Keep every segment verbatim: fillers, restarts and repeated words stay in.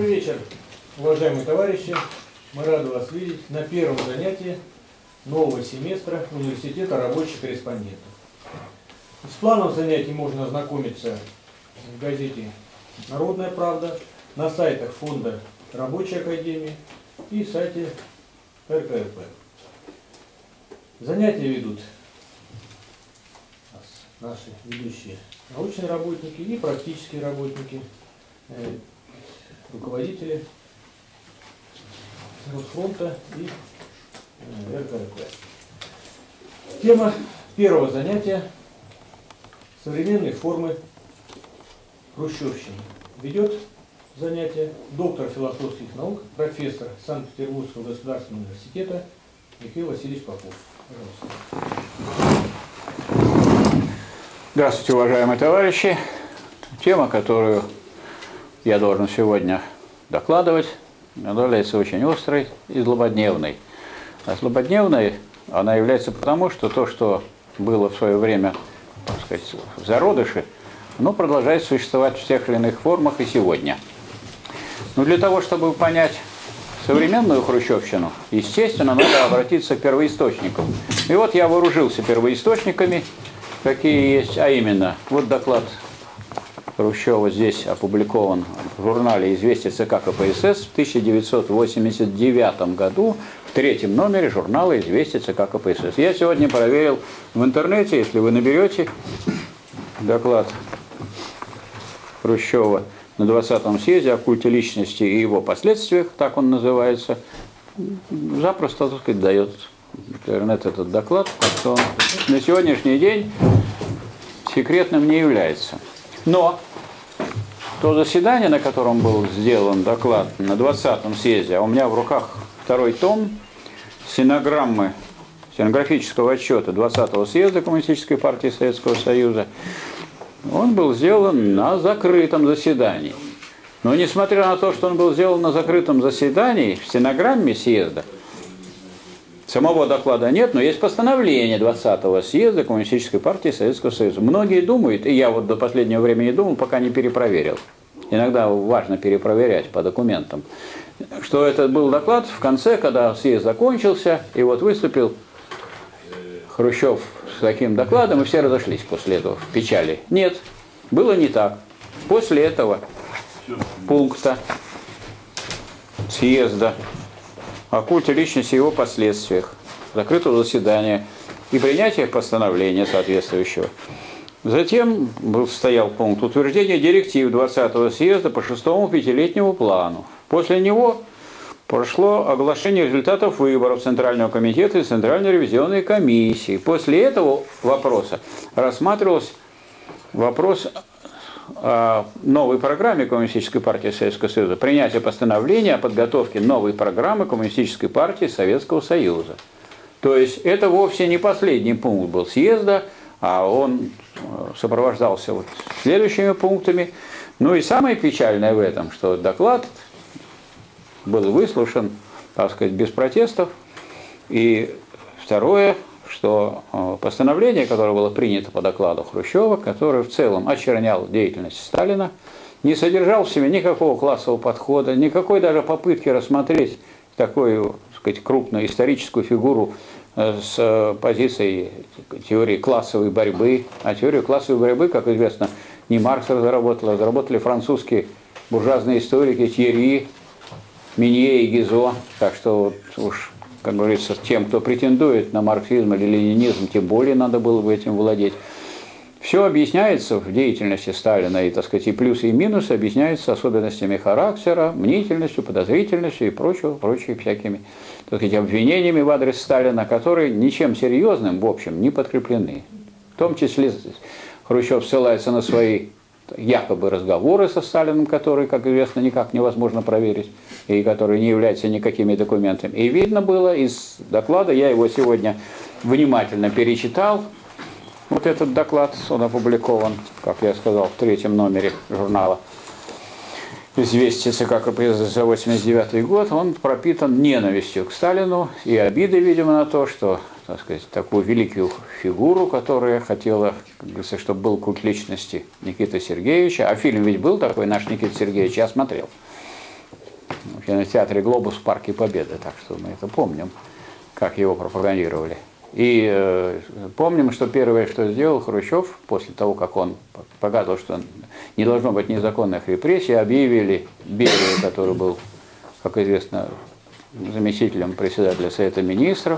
Добрый вечер, уважаемые товарищи. Мы рады вас видеть на первом занятии нового семестра Университета рабочих корреспондентов. С планом занятий можно ознакомиться в газете «Народная правда», на сайтах Фонда Рабочей Академии и сайте эр ка эр пэ. Занятия ведут наши ведущие научные работники и практические работники, руководители Росфронта и эр ка эр пэ. Тема первого занятия – современные формы хрущевщины. Ведет занятие доктор философских наук, профессор Санкт-Петербургского государственного университета Михаил Васильевич Попов. Пожалуйста. Здравствуйте, уважаемые товарищи. Тема, которую я должен сегодня докладывать, является очень острой и злободневной. А злободневной она является потому, что то, что было в свое время, так сказать, в зародыше, оно продолжает существовать в тех или иных формах и сегодня. Но для того, чтобы понять современную хрущевщину, естественно, надо обратиться к первоисточникам. И вот я вооружился первоисточниками, какие есть, а именно, вот доклад Хрущева здесь опубликован в журнале «Известия ЦК ка пэ эс эс» в тысяча девятьсот восемьдесят девятом году, в третьем номере журнала «Известия ЦК ка пэ эс эс». Я сегодня проверил в интернете, если вы наберете доклад Хрущева на двадцатом съезде о культе личности и его последствиях, так он называется, запросто, так сказать, дает интернет этот доклад, так что он на сегодняшний день секретным не является. Но то заседание, на котором был сделан доклад на двадцатом съезде, а у меня в руках второй том стенограммы, стенографического отчета двадцатого съезда Коммунистической партии Советского Союза, он был сделан на закрытом заседании. Но несмотря на то, что он был сделан на закрытом заседании, в стенограмме съезда самого доклада нет, но есть постановление двадцатого съезда Коммунистической партии Советского Союза. Многие думают, и я вот до последнего времени думал, пока не перепроверил. Иногда важно перепроверять по документам, что это был доклад в конце, когда съезд закончился, и вот выступил Хрущев с таким докладом, и все разошлись после этого в печали. Нет, было не так. После этого пункта съезда о культе личности и его последствиях, закрытого заседания и принятия постановления соответствующего. Затем был, стоял пункт утверждения директив двадцатого съезда по шестому пятилетнему плану. После него прошло оглашение результатов выборов Центрального комитета и Центральной ревизионной комиссии. После этого вопроса рассматривался вопрос о новой программе Коммунистической партии Советского Союза, принятие постановления о подготовке новой программы Коммунистической партии Советского Союза. То есть это вовсе не последний пункт был съезда, а он сопровождался вот следующими пунктами. Ну и самое печальное в этом, что доклад был выслушан, так сказать, без протестов. И второе, что постановление, которое было принято по докладу Хрущева, которое в целом очернял деятельность Сталина, не содержал в себе никакого классового подхода, никакой даже попытки рассмотреть такую, так сказать, крупную историческую фигуру с позицией теории классовой борьбы. А теорию классовой борьбы, как известно, не Маркс разработал, а разработали французские буржуазные историки Тьерри, Минье и Гизо. Так что вот уж, как говорится, тем, кто претендует на марксизм или ленинизм, тем более надо было бы этим владеть. Все объясняется в деятельности Сталина, и, так сказать, и плюсы, и минусы объясняются особенностями характера, мнительностью, подозрительностью и прочего, прочими всякими, так сказать, обвинениями в адрес Сталина, которые ничем серьезным, в общем, не подкреплены. В том числе Хрущев ссылается на свои якобы разговоры со Сталиным, которые, как известно, никак невозможно проверить, и которые не являются никакими документами. И видно было из доклада, я его сегодня внимательно перечитал, вот этот доклад, он опубликован, как я сказал, в третьем номере журнала «Известия ЦК ка пэ эс эс» за восемьдесят девятый год, он пропитан ненавистью к Сталину и обидой, видимо, на то, что, так сказать, такую великую фигуру, которая хотела, как говорится, чтобы был культ личности Никиты Сергеевича, а фильм ведь был такой, наш Никита Сергеевич, я смотрел. в кинотеатре «Глобус» в Парке Победы, так что мы это помним, как его пропагандировали. И э, помним, что первое, что сделал Хрущев, после того, как он показал, что не должно быть незаконных репрессий, объявили Берию, который был, как известно, заместителем председателя Совета Министров,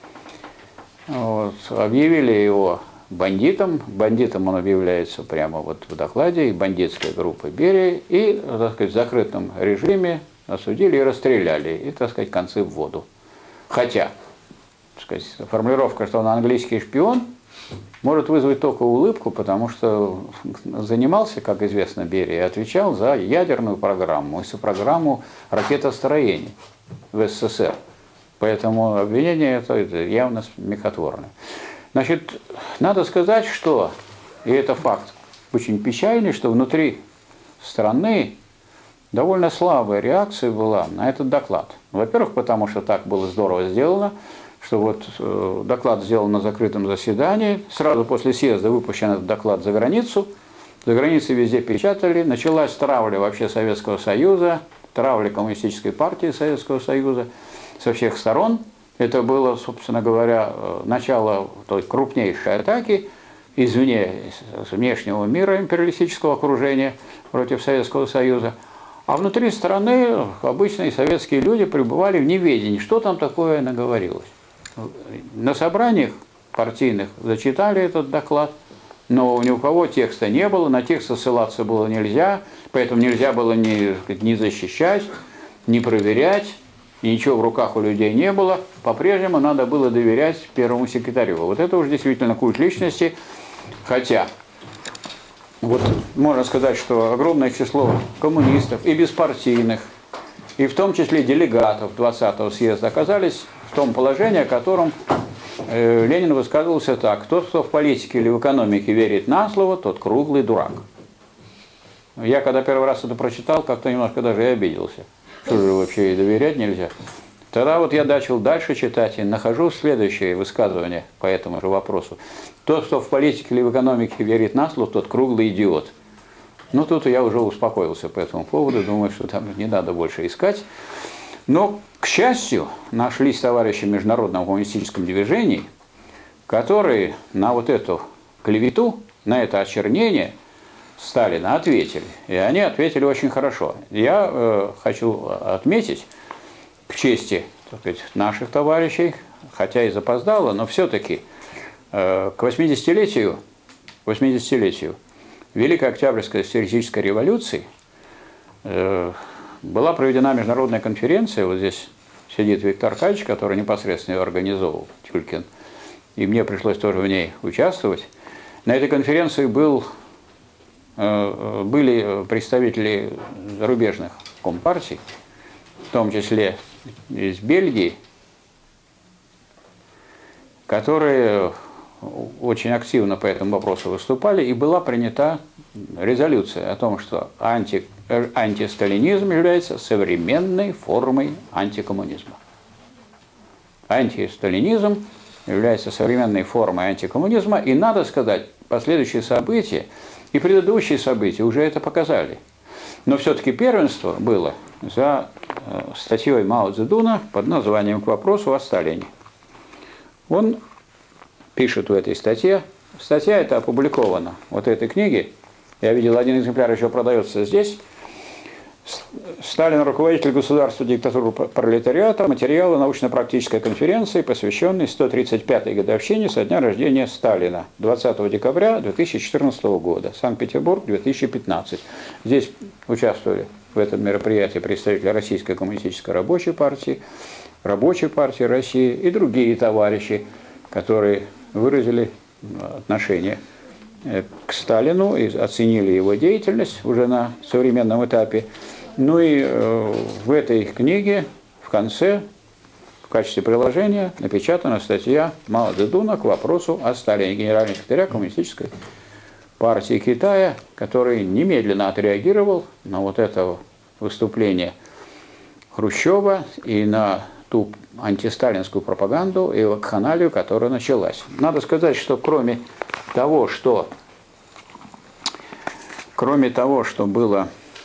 вот, объявили его бандитом. Бандитом он объявляется прямо вот в докладе, и бандитская группа Берии, и, так сказать, в закрытом режиме осудили и расстреляли, и, так сказать, концы в воду. Хотя, так сказать, формулировка, что он английский шпион, может вызвать только улыбку, потому что занимался, как известно, Берия, отвечал за ядерную программу и за программу ракетостроения в СССР. Поэтому обвинение это, это явно смехотворное. Значит, надо сказать, что, и это факт очень печальный, что внутри страны довольно слабая реакция была на этот доклад. Во-первых, потому что так было здорово сделано, что вот э, доклад сделан на закрытом заседании, сразу после съезда выпущен этот доклад за границу, за границей везде печатали, началась травля вообще Советского Союза, травля Коммунистической партии Советского Союза со всех сторон. Это было, собственно говоря, начало той крупнейшей атаки извне, с внешнего мира империалистического окружения против Советского Союза. А внутри страны обычные советские люди пребывали в неведении, что там такое наговорилось. На собраниях партийных зачитали этот доклад, но ни у кого текста не было, на текст ссылаться было нельзя, поэтому нельзя было ни, ни защищать, ни проверять, ничего в руках у людей не было. По-прежнему надо было доверять первому секретарю. Вот это уж действительно культ личности, хотя... Вот можно сказать, что огромное число коммунистов и беспартийных, и в том числе делегатов двадцатого съезда оказались в том положении, о котором э, Ленин высказывался так: тот, кто в политике или в экономике верит на слово, тот круглый дурак. Я когда первый раз это прочитал, как-то немножко даже и обиделся. Что же вообще и доверять нельзя? Тогда вот я начал дальше читать и нахожу следующее высказывание по этому же вопросу. Тот, кто в политике или в экономике верит на слово, тот круглый идиот. Ну, тут я уже успокоился по этому поводу, думаю, что там не надо больше искать. Но, к счастью, нашлись товарищи в Международном коммунистическом движении, которые на вот эту клевету, на это очернение Сталина ответили. И они ответили очень хорошо. Я э, хочу отметить, к чести, так сказать, наших товарищей, хотя и запоздало, но все-таки э, к восьмидесятилетию, восьмидесятилетию Великой Октябрьской социалистической революции э, была проведена международная конференция. Вот здесь сидит Виктор Аркадьевич, который непосредственно ее организовал, Тюлькин, и мне пришлось тоже в ней участвовать. На этой конференции был, э, были представители зарубежных компартий, в том числе из Бельгии, которые очень активно по этому вопросу выступали, и была принята резолюция о том, что анти, антисталинизм является современной формой антикоммунизма. Антисталинизм является современной формой антикоммунизма, и, надо сказать, последующие события и предыдущие события уже это показали. Но все-таки первенство было за статьей Мао Цзэдуна под названием «К вопросу о Сталине». Он пишет в этой статье, статья эта опубликована вот этой книге, я видел, один экземпляр еще продается здесь, Сталин, руководитель государства, диктатуры пролетариата, материалы научно-практической конференции, посвященной сто тридцать пятой годовщине со дня рождения Сталина, двадцатого декабря две тысячи четырнадцатого года, Санкт-Петербург, две тысячи пятнадцатый. Здесь участвовали в этом мероприятии представители Российской коммунистической рабочей партии, Рабочей партии России и другие товарищи, которые выразили отношение к Сталину и оценили его деятельность уже на современном этапе. Ну и в этой книге в конце, в качестве приложения, напечатана статья Мао Цзэдуна к вопросу о Сталине, генерального секретаря Коммунистической партии Китая, который немедленно отреагировал на вот это выступление Хрущева и на ту антисталинскую пропаганду и вакханалию, которая началась. Надо сказать, что кроме того, что, кроме того, что было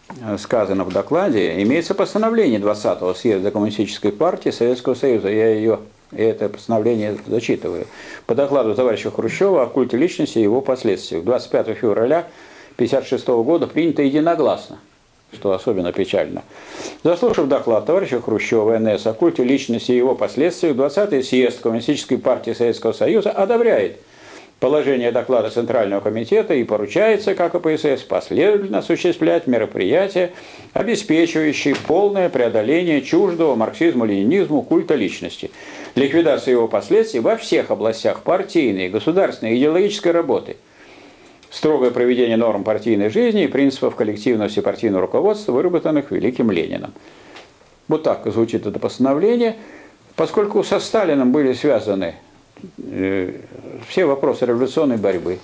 сказано в докладе, имеется постановление двадцатого съезда Коммунистической партии Советского Союза. Я ее, это постановление зачитываю. По докладу товарища Хрущева о культе личности и его последствиях. двадцать пятого февраля тысяча девятьсот пятьдесят шестого года принято единогласно, что особенно печально. Заслушав доклад товарища Хрущева эн эс о культе личности и его последствиях, двадцатый съезд Коммунистической партии Советского Союза одобряет положение доклада Центрального комитета и поручается ка ка пэ эс эс последовательно осуществлять мероприятия, обеспечивающие полное преодоление чуждого марксизму-ленинизму культа личности, ликвидацию его последствий во всех областях партийной, государственной и идеологической работы, строгое проведение норм партийной жизни и принципов коллективного всепартийного руководства, выработанных великим Лениным. Вот так звучит это постановление. Поскольку со Сталиным были связаны все вопросы революционной борьбы,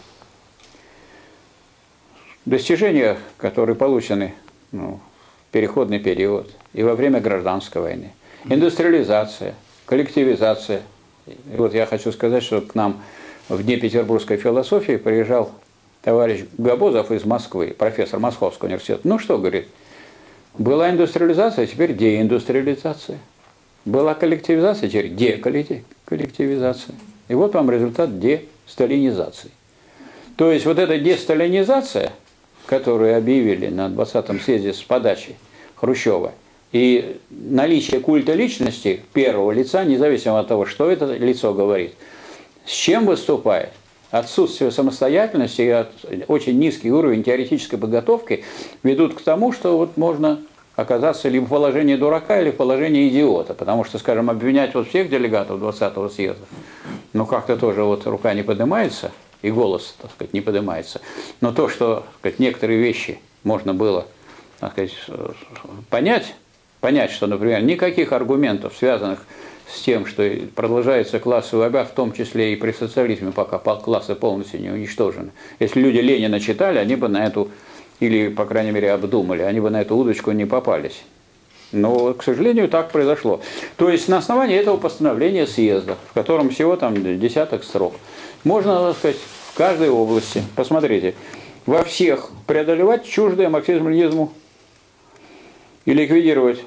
достижения, которые получены ну, в переходный период и во время гражданской войны, индустриализация, коллективизация. И вот я хочу сказать, что к нам в Дни петербургской философии приезжал товарищ Габозов из Москвы, профессор Московского университета. Ну что, говорит, была индустриализация, теперь деиндустриализация. Была коллективизация, теперь деколлективизация. И вот вам результат десталинизации. То есть вот эта десталинизация, которую объявили на двадцатом съезде с подачи Хрущева, и наличие культа личности первого лица, независимо от того, что это лицо говорит, с чем выступает, отсутствие самостоятельности и очень низкий уровень теоретической подготовки ведут к тому, что вот можно оказаться либо в положении дурака, или в положении идиота. Потому что, скажем, обвинять вот всех делегатов двадцатого съезда, ну как-то тоже вот рука не поднимается, и голос, так сказать, не поднимается. Но то, что, так сказать, некоторые вещи можно было, так сказать, понять, понять, что, например, никаких аргументов, связанных с тем, что продолжается классовый обяд, в том числе и при социализме, пока классы полностью не уничтожены. Если люди Ленина читали, они бы на эту, или, по крайней мере, обдумали, они бы на эту удочку не попались. Но, к сожалению, так произошло. То есть на основании этого постановления съезда, в котором всего там десяток строк, можно, так сказать, в каждой области, посмотрите, во всех преодолевать чуждое марксизму-ленинизму и ликвидировать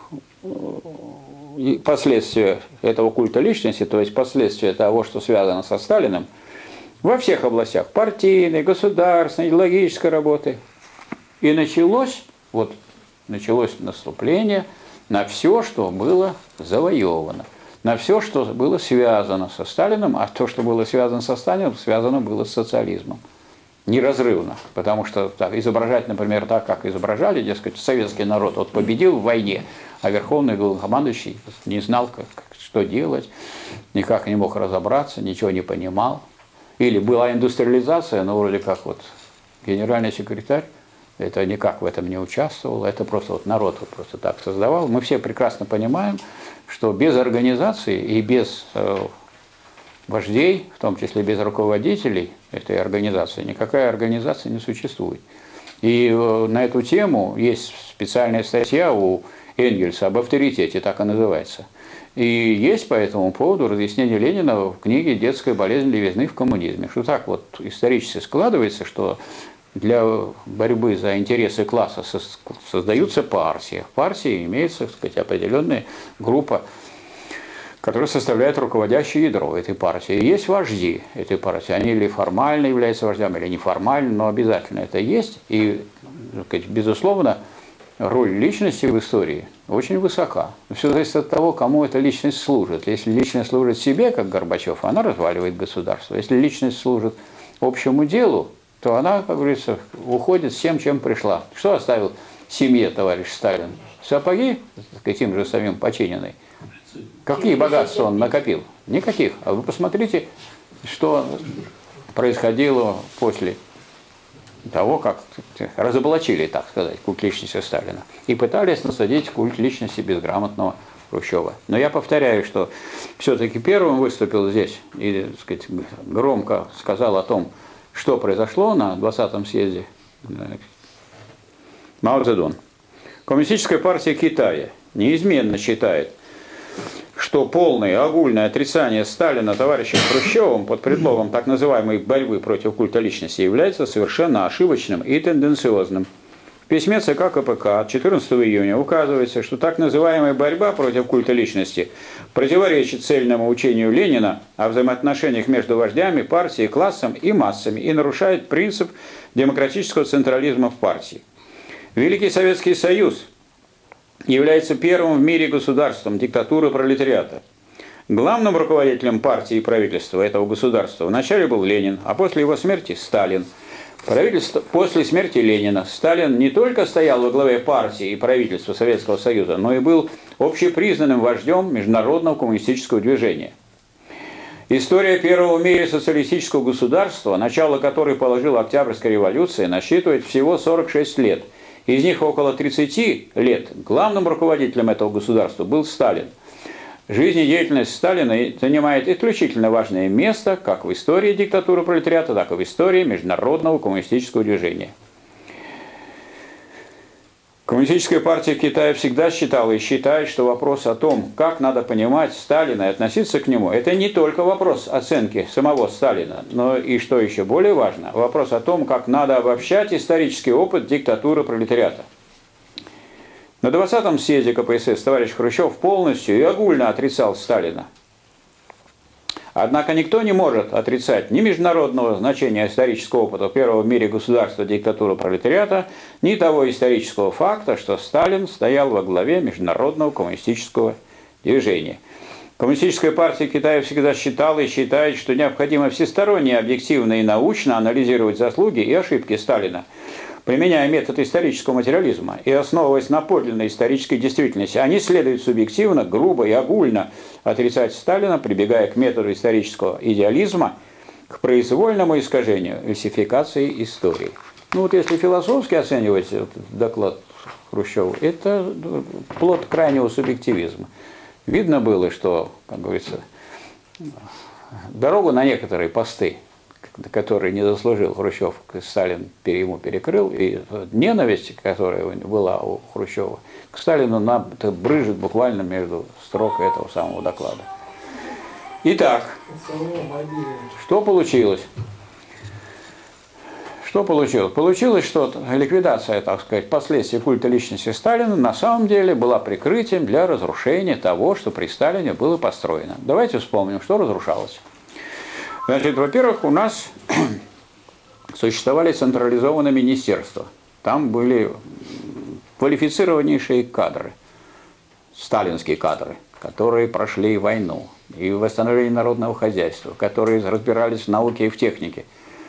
последствия этого культа личности, то есть последствия того, что связано со Сталиным, во всех областях партийной, государственной, идеологической работы. И началось, вот, началось наступление на все, что было завоевано, на все, что было связано со Сталиным, а то, что было связано со Сталиным, связано было с социализмом. Неразрывно, потому что так, изображать, например, так, как изображали, дескать, советский народ вот победил в войне, а верховный главнокомандующий не знал, как, что делать, никак не мог разобраться, ничего не понимал. Или была индустриализация, но вроде как вот генеральный секретарь, это никак в этом не участвовал, это просто вот народ вот просто так создавал. Мы все прекрасно понимаем, что без организации и без э, вождей, в том числе без руководителей этой организации, никакая организация не существует. И э, на эту тему есть специальная статья у Энгельса об авторитете, так и называется. И есть по этому поводу разъяснение Ленина в книге «Детская болезнь левизны в коммунизме». Что так вот исторически складывается, что для борьбы за интересы класса создаются партии. В партии имеется, так сказать, определенная группа, которая составляет руководящее ядро этой партии. И есть вожди этой партии. Они или формально являются вождями, или неформально, но обязательно это есть. И, так сказать, безусловно, роль личности в истории очень высока. Все зависит от того, кому эта личность служит. Если личность служит себе, как Горбачев, она разваливает государство. Если личность служит общему делу, то она, как говорится, уходит с тем, чем пришла. Что оставил семье товарищ Сталин? Сапоги, каким же самим починенные. Какие богатства он накопил? Никаких. А вы посмотрите, что происходило после того, как разоблачили, так сказать, культ личности Сталина. И пытались насадить культ личности безграмотного Хрущева. Но я повторяю, что все-таки первым выступил здесь и, так сказать, громко сказал о том, что произошло на двадцатом съезде Мао Цзэдун. Коммунистическая партия Китая неизменно считает, что полное огульное отрицание Сталина товарищем Хрущевым под предлогом так называемой борьбы против культа личности является совершенно ошибочным и тенденциозным. письме ЦК КПК от четырнадцатого июня указывается, что так называемая борьба против культа личности противоречит цельному учению Ленина о взаимоотношениях между вождями, партией, классом и массами и нарушает принцип демократического централизма в партии. Великий Советский Союз является первым в мире государством диктатуры пролетариата. Главным руководителем партии и правительства этого государства вначале был Ленин, а после его смерти Сталин. Правительство, после смерти Ленина Сталин не только стоял во главе партии и правительства Советского Союза, но и был общепризнанным вождем международного коммунистического движения. История первого в мире социалистического государства, начало которой положила Октябрьская революция, насчитывает всего сорок шесть лет. Из них около тридцати лет главным руководителем этого государства был Сталин. Жизнедеятельность Сталина занимает исключительно важное место как в истории диктатуры пролетариата, так и в истории международного коммунистического движения. Коммунистическая партия Китая всегда считала и считает, что вопрос о том, как надо понимать Сталина и относиться к нему, это не только вопрос оценки самого Сталина, но и, что еще более важно, вопрос о том, как надо обобщать исторический опыт диктатуры пролетариата. На двадцатом съезде ка пэ эс эс товарищ Хрущев полностью и огульно отрицал Сталина. Однако никто не может отрицать ни международного значения исторического опыта первого в мире государства диктатуры пролетариата, ни того исторического факта, что Сталин стоял во главе международного коммунистического движения. Коммунистическая партия Китая всегда считала и считает, что необходимо всесторонне, объективно и научно анализировать заслуги и ошибки Сталина, применяя метод исторического материализма и основываясь на подлинной исторической действительности, а не следует субъективно, грубо и огульно отрицать Сталина, прибегая к методу исторического идеализма, к произвольному искажению, фальсификации истории. Ну вот если философски оценивать вот доклад Хрущева, это плод крайнего субъективизма. Видно было, что, как говорится, дорогу на некоторые посты, который не заслужил Хрущев, Сталин ему перекрыл, и ненависть, которая была у Хрущева, к Сталину брызжет буквально между строк этого самого доклада. Итак, что получилось? Что получилось? Получилось, что ликвидация, так сказать, последствий культа личности Сталина на самом деле была прикрытием для разрушения того, что при Сталине было построено. Давайте вспомним, что разрушалось. Значит, во-первых, у нас существовали централизованные министерства. Там были квалифицированнейшие кадры, сталинские кадры, которые прошли войну и восстановление народного хозяйства, которые разбирались в науке и в технике.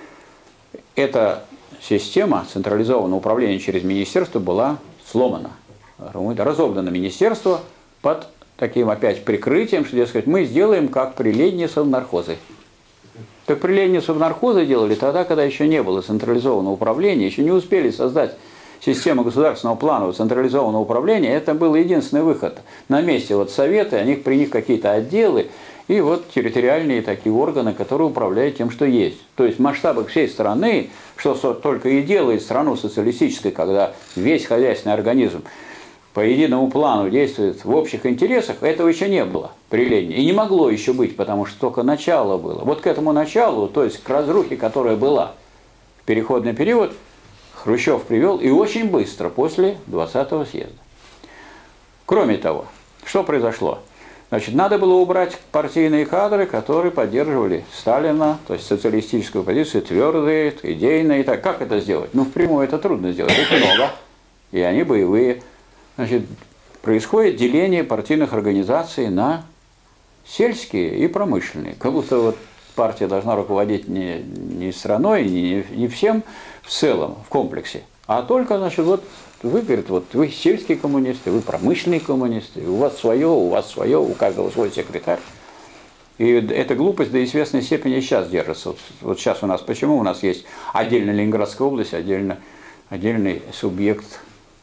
Эта система централизованного управления через министерство была сломана. Разогнано министерство под таким опять прикрытием, что, дескать, мы сделаем как при Ленине совнархозы. Так при Ленине совнархозы делали тогда, когда еще не было централизованного управления, еще не успели создать систему государственного плана централизованного управления. Это был единственный выход. На месте вот советы, они, при них какие-то отделы, и вот территориальные такие органы, которые управляют тем, что есть. То есть в масштабах всей страны, что только и делает страну социалистической, когда весь хозяйственный организм по единому плану действует в общих интересах, этого еще не было при Ленине. И не могло еще быть, потому что только начало было. Вот к этому началу, то есть к разрухе, которая была в переходный период, Хрущев привел и очень быстро после двадцатого съезда. Кроме того, что произошло? Значит, надо было убрать партийные кадры, которые поддерживали Сталина, то есть социалистическую позицию, твердые, идейные. И так. Как это сделать? Ну, впрямую это трудно сделать, их много, и они боевые. Значит, происходит деление партийных организаций на сельские и промышленные. Как будто вот партия должна руководить не, не страной, не, не всем в целом, в комплексе, а только, значит, вот вы, говорит, вот вы сельские коммунисты, вы промышленные коммунисты, у вас свое, у вас свое, у каждого свой секретарь. И эта глупость до известной степени сейчас держится. Вот, вот сейчас у нас, почему у нас есть отдельная Ленинградская область, отдельно, отдельный субъект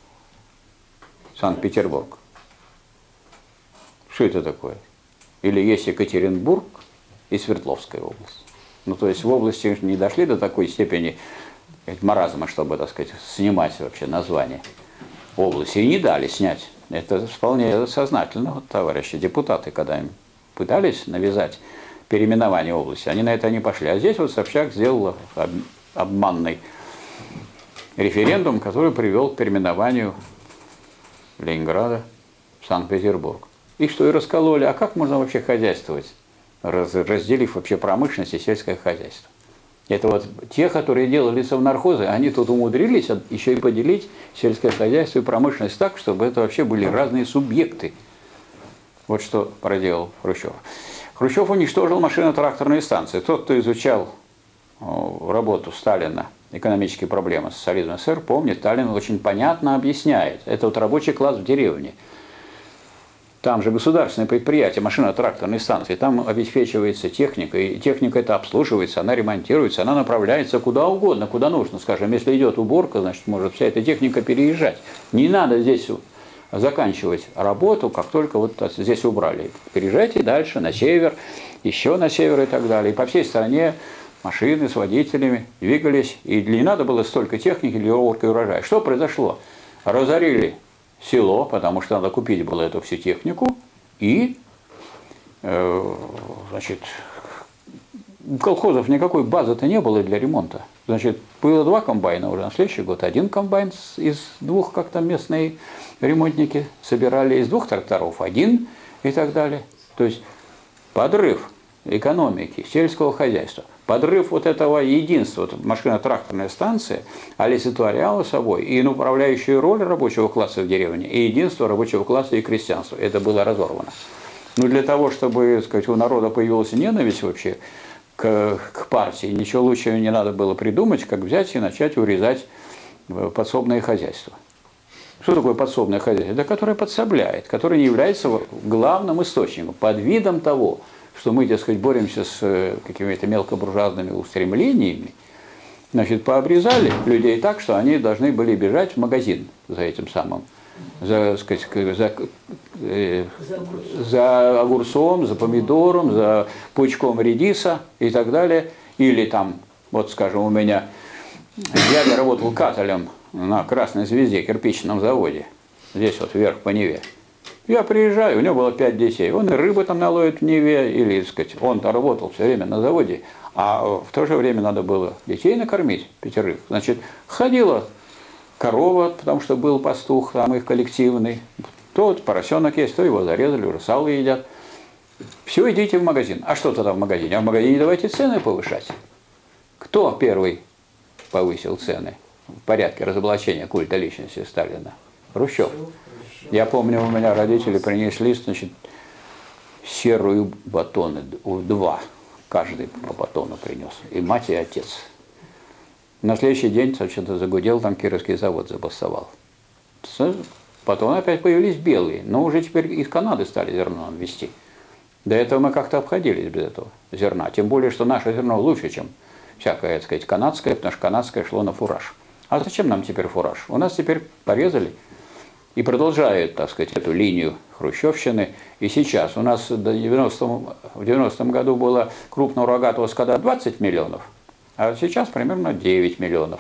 Санкт-Петербург. Что это такое? Или есть Екатеринбург и Свердловская область. Ну, то есть в области не дошли до такой степени маразма, чтобы, так сказать, снимать вообще название области. И не дали снять. Это вполне сознательно. Вот, товарищи депутаты, когда им пытались навязать переименование области, они на это не пошли. А здесь вот Собчак сделала обманный референдум, который привел к переименованию Ленинграда в Санкт-Петербург. И что и раскололи. А как можно вообще хозяйствовать, раз, разделив вообще промышленность и сельское хозяйство? Это вот те, которые делали совнархозы, они тут умудрились еще и поделить сельское хозяйство и промышленность так, чтобы это вообще были разные субъекты. Вот что проделал Хрущев. Хрущев уничтожил машино-тракторные станции. Тот, кто изучал работу Сталина, экономические проблемы социализма СССР, помнит, Сталин очень понятно объясняет. Это вот рабочий класс в деревне. Там же государственные предприятия, машино-тракторные станции, там обеспечивается техника, и техника эта обслуживается, она ремонтируется, она направляется куда угодно, куда нужно. Скажем, если идет уборка, значит, может вся эта техника переезжать. Не надо здесь заканчивать работу, как только вот здесь убрали. Переезжайте дальше, на север, еще на север и так далее. И по всей стране машины с водителями двигались, и не надо было столько техники для уборки урожая. Что произошло? Разорили село, потому что надо купить было эту всю технику, и, э, значит, у колхозов никакой базы-то не было для ремонта. Значит, было два комбайна уже на следующий год. Один комбайн из двух, как там местные ремонтники собирали, из двух тракторов один и так далее. То есть подрыв экономики, сельского хозяйства, подрыв вот этого единства, вот машино-тракторная станция олицетворяла собой и управляющую роль рабочего класса в деревне, и единство рабочего класса и крестьянства. Это было разорвано. Но для того, чтобы, так сказать, у народа появилась ненависть вообще к, к партии, ничего лучше не надо было придумать, как взять и начать урезать подсобное хозяйство. Что такое подсобное хозяйство? Это которое подсобляет, которое не является главным источником, под видом того, что мы, так сказать, боремся с какими-то мелкобуржуазными устремлениями, значит, пообрезали людей так, что они должны были бежать в магазин за этим самым, за, сказать, за, э, за огурцом, за помидором, за пучком редиса и так далее. Или там, вот, скажем, у меня дядя работал каталем на Красной Звезде, кирпичном заводе, здесь вот вверх по Неве. Я приезжаю, у него было пять детей, он и рыбы там наловит в Неве, или, так сказать, он-то работал все время на заводе, а в то же время надо было детей накормить, пятерых. Значит, ходила корова, потому что был пастух, там их коллективный, то вот поросенок есть, то его зарезали, уже сало едят. Все, идите в магазин. А что тогда в магазине? А в магазине давайте цены повышать. Кто первый повысил цены в порядке разоблачения культа личности Сталина? Хрущев. Я помню, у меня родители принесли, значит, серую батоны, два, каждый по батону принес, и мать, и отец. На следующий день, что-то загудел, там Кировский завод забастовал. Потом опять появились белые, но уже теперь из Канады стали зерно нам везти. До этого мы как-то обходились без этого зерна, тем более, что наше зерно лучше, чем всякое, так сказать, канадское, потому что канадское шло на фураж. А зачем нам теперь фураж? У нас теперь порезали и продолжают, так сказать, эту линию хрущевщины. И сейчас у нас в девяностом году было крупного рогатого скота двадцать миллионов, а сейчас примерно девять миллионов.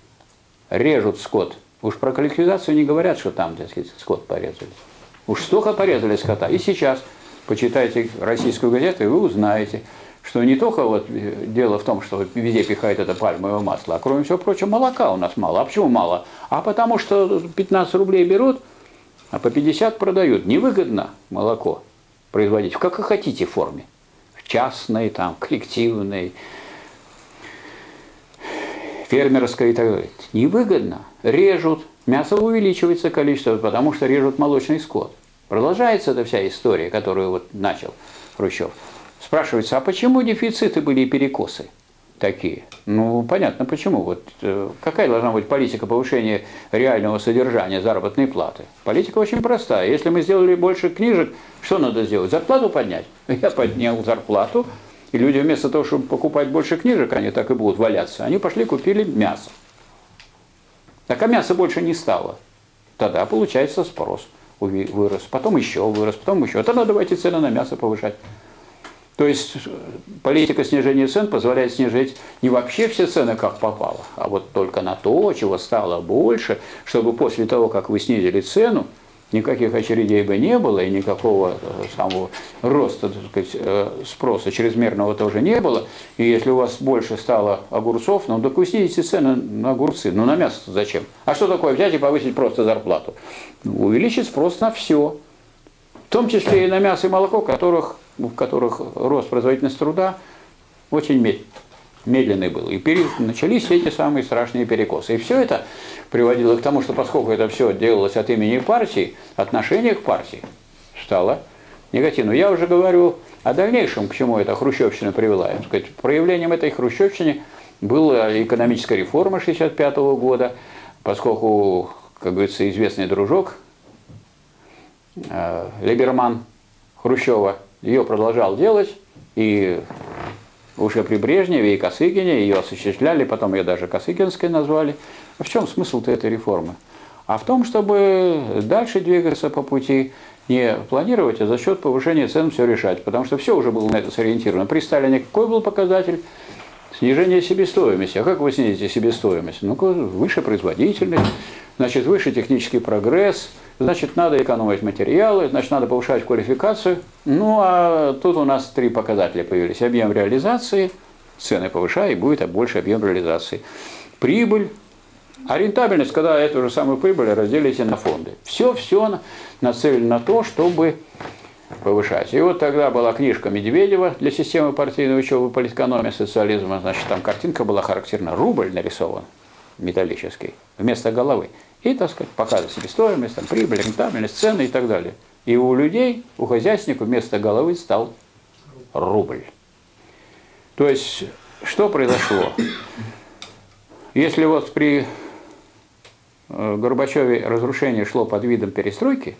Режут скот. Уж про коллективизацию не говорят, что там, так сказать, скот порезали. Уж столько порезали скота. И сейчас почитайте российскую газету, и вы узнаете, что не только вот дело в том, что везде пихает это пальмовое масло, а кроме всего прочего, молока у нас мало. А почему мало? А потому что пятнадцать рублей берут, а по пятьдесят продают. Невыгодно молоко производить в как вы хотите форме. В частной, там, коллективной, фермерской и так далее. Невыгодно. Режут. Мясо увеличивается количество, потому что режут молочный скот. Продолжается эта вся история, которую вот начал Хрущев. Спрашивается, а почему дефициты были и перекосы такие? Ну, понятно, почему. Вот э, какая должна быть политика повышения реального содержания заработной платы? Политика очень простая. Если мы сделали больше книжек, что надо сделать? Зарплату поднять? Я поднял зарплату, и люди вместо того, чтобы покупать больше книжек, они так и будут валяться, они пошли купили мясо. Так а мяса больше не стало. Тогда получается спрос вырос, потом еще вырос, потом еще. Тогда давайте цены на мясо повышать. То есть политика снижения цен позволяет снижать не вообще все цены, как попало, а вот только на то, чего стало больше, чтобы после того, как вы снизили цену, никаких очередей бы не было, и никакого самого роста, так сказать, спроса чрезмерного тоже не было. И если у вас больше стало огурцов, ну так вы снизите цены на огурцы. Ну на мясо зачем? А что такое взять и повысить просто зарплату? Увеличить спрос на все. В том числе и на мясо и молоко, которых, в которых рост производительности труда очень медленный был. И пере... начались эти самые страшные перекосы. И все это приводило к тому, что поскольку это все делалось от имени партии, отношение к партии стало негативным. Я уже говорю о дальнейшем, к чему эта хрущевщина привела. Так сказать, проявлением этой хрущевщины была экономическая реформа шестьдесят пятого года, поскольку, как говорится, известный дружок э, Либерман Хрущева ее продолжал делать, и уже при Брежневе и Косыгине ее осуществляли, потом ее даже Косыгинской назвали. А в чем смысл-то этой реформы? А в том, чтобы дальше двигаться по пути, не планировать, а за счет повышения цен все решать. Потому что все уже было на это сориентировано. При Сталине какой был показатель? Снижение себестоимости. А как вы снизите себестоимость? Ну, выше производительность, значит, выше технический прогресс, значит, надо экономить материалы, значит, надо повышать квалификацию. Ну, а тут у нас три показателя появились. Объем реализации, цены повышай, и будет больше объем реализации. Прибыль, а рентабельность, когда эту же самую прибыль разделите на фонды. Все-все нацелено на то, чтобы повышать. И вот тогда была книжка Медведева для системы партийной учебы политэкономии социализма. Значит, там картинка была характерна. Рубль нарисован металлический вместо головы. И, так сказать, показывает себестоимость, там, прибыль, рентабельность, цены и так далее. И у людей, у хозяйственников вместо головы стал рубль. То есть, что произошло? Если вот при Горбачеве разрушение шло под видом перестройки,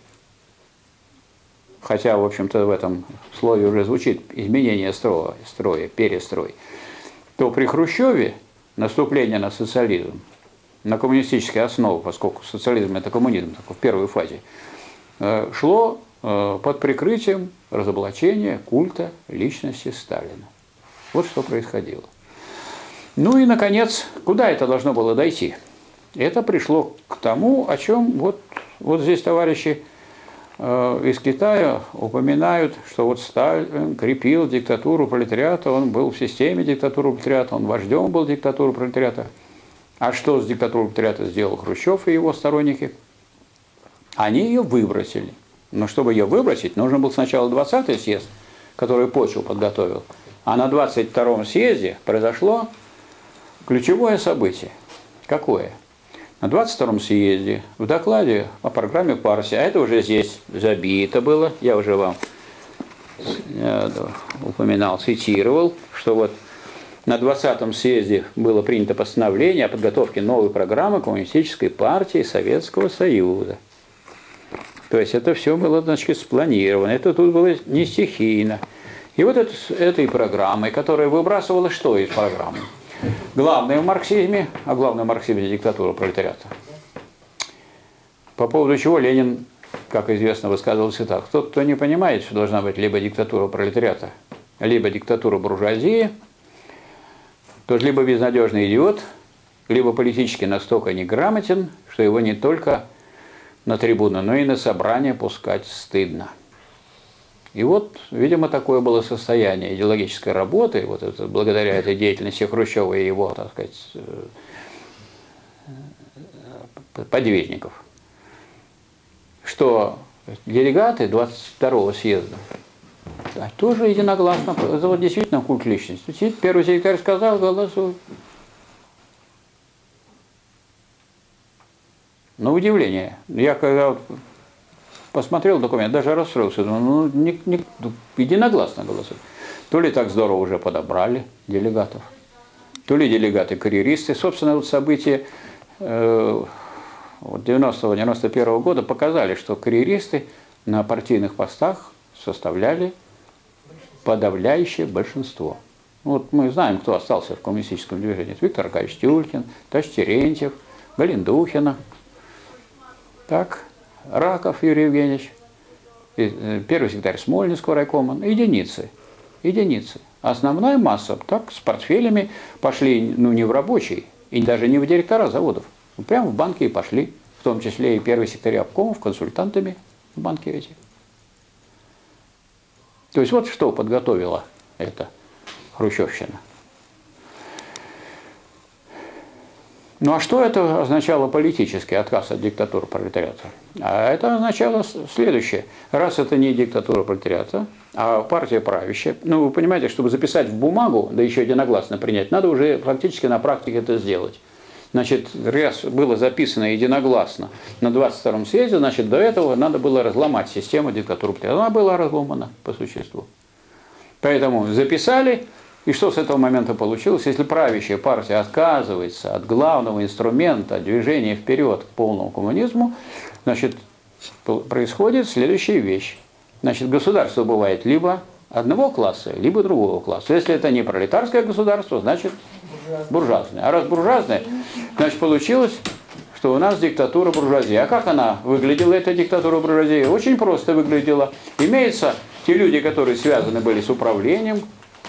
хотя, в общем-то, в этом слове уже звучит изменение строя, строя, перестрой, то при Хрущеве наступление на социализм, на коммунистические основы, поскольку социализм – это коммунизм, только в первой фазе, шло под прикрытием разоблачения культа личности Сталина. Вот что происходило. Ну и, наконец, куда это должно было дойти? Это пришло к тому, о чем вот, вот здесь товарищи э, из Китая упоминают, что вот Сталин крепил диктатуру пролетариата, он был в системе диктатуры пролетариата, он вождем был диктатуры пролетариата. А что с диктатурой пролетариата сделал Хрущев и его сторонники? Они ее выбросили. Но чтобы ее выбросить, нужно был сначала двадцатый съезд, который почву подготовил. А на двадцать втором съезде произошло ключевое событие. Какое? На двадцать втором съезде в докладе о программе партии, а это уже здесь забито было, я уже вам упоминал, цитировал, что вот на двадцатом съезде было принято постановление о подготовке новой программы Коммунистической партии Советского Союза. То есть это все было, значит, спланировано, это тут было не стихийно. И вот это, этой программой, которая выбрасывала что из программы? Главное в марксизме, а главное в марксизме – диктатура пролетариата. По поводу чего Ленин, как известно, высказывался так. Тот, кто не понимает, что должна быть либо диктатура пролетариата, либо диктатура буржуазии, тот либо безнадежный идиот, либо политически настолько неграмотен, что его не только на трибуну, но и на собрание пускать стыдно. И вот, видимо, такое было состояние идеологической работы, вот это, благодаря этой деятельности Хрущева и его, так сказать, подвижников, что делегаты двадцать второго съезда да, тоже единогласно, это вот действительно культ личности. Первый секретарь сказал, голосуй. На удивление, я когда вот посмотрел документ, даже расстроился, думаю, ну, не, не, единогласно голосуют. То ли так здорово уже подобрали делегатов, то ли делегаты-карьеристы. Собственно, вот события э, девяностого — девяносто первого года показали, что карьеристы на партийных постах составляли подавляющее большинство. Вот мы знаем, кто остался в коммунистическом движении. Виктор Аркадьевич Тюлькин, Товарищ Терентьев, Галендухина. Так, Раков Юрий Евгеньевич, первый секретарь Смольнинского райкома, единицы, единицы. Основная масса, так, с портфелями пошли, ну, не в рабочий, и даже не в директора заводов, прямо в банки и пошли. в том числе и первые секретари обкомов, консультантами в банке эти. То есть вот что подготовила эта хрущевщина. Ну а что это означало политически, отказ от диктатуры пролетариата? А это означало следующее. Раз это не диктатура пролетариата, а партия правящая, ну вы понимаете, чтобы записать в бумагу, да еще единогласно принять, надо уже фактически на практике это сделать. Значит, раз было записано единогласно на двадцать втором съезде, значит, до этого надо было разломать систему диктатуры пролетариата. Она была разломана по существу. Поэтому записали. И что с этого момента получилось? Если правящая партия отказывается от главного инструмента движения вперед к полному коммунизму, значит, происходит следующая вещь. Значит, государство бывает либо одного класса, либо другого класса. Если это не пролетарское государство, значит буржуазное. А раз буржуазное, значит, получилось, что у нас диктатура буржуазии. А как она выглядела, эта диктатура буржуазии? Очень просто выглядела. Имеются те люди, которые связаны были с управлением,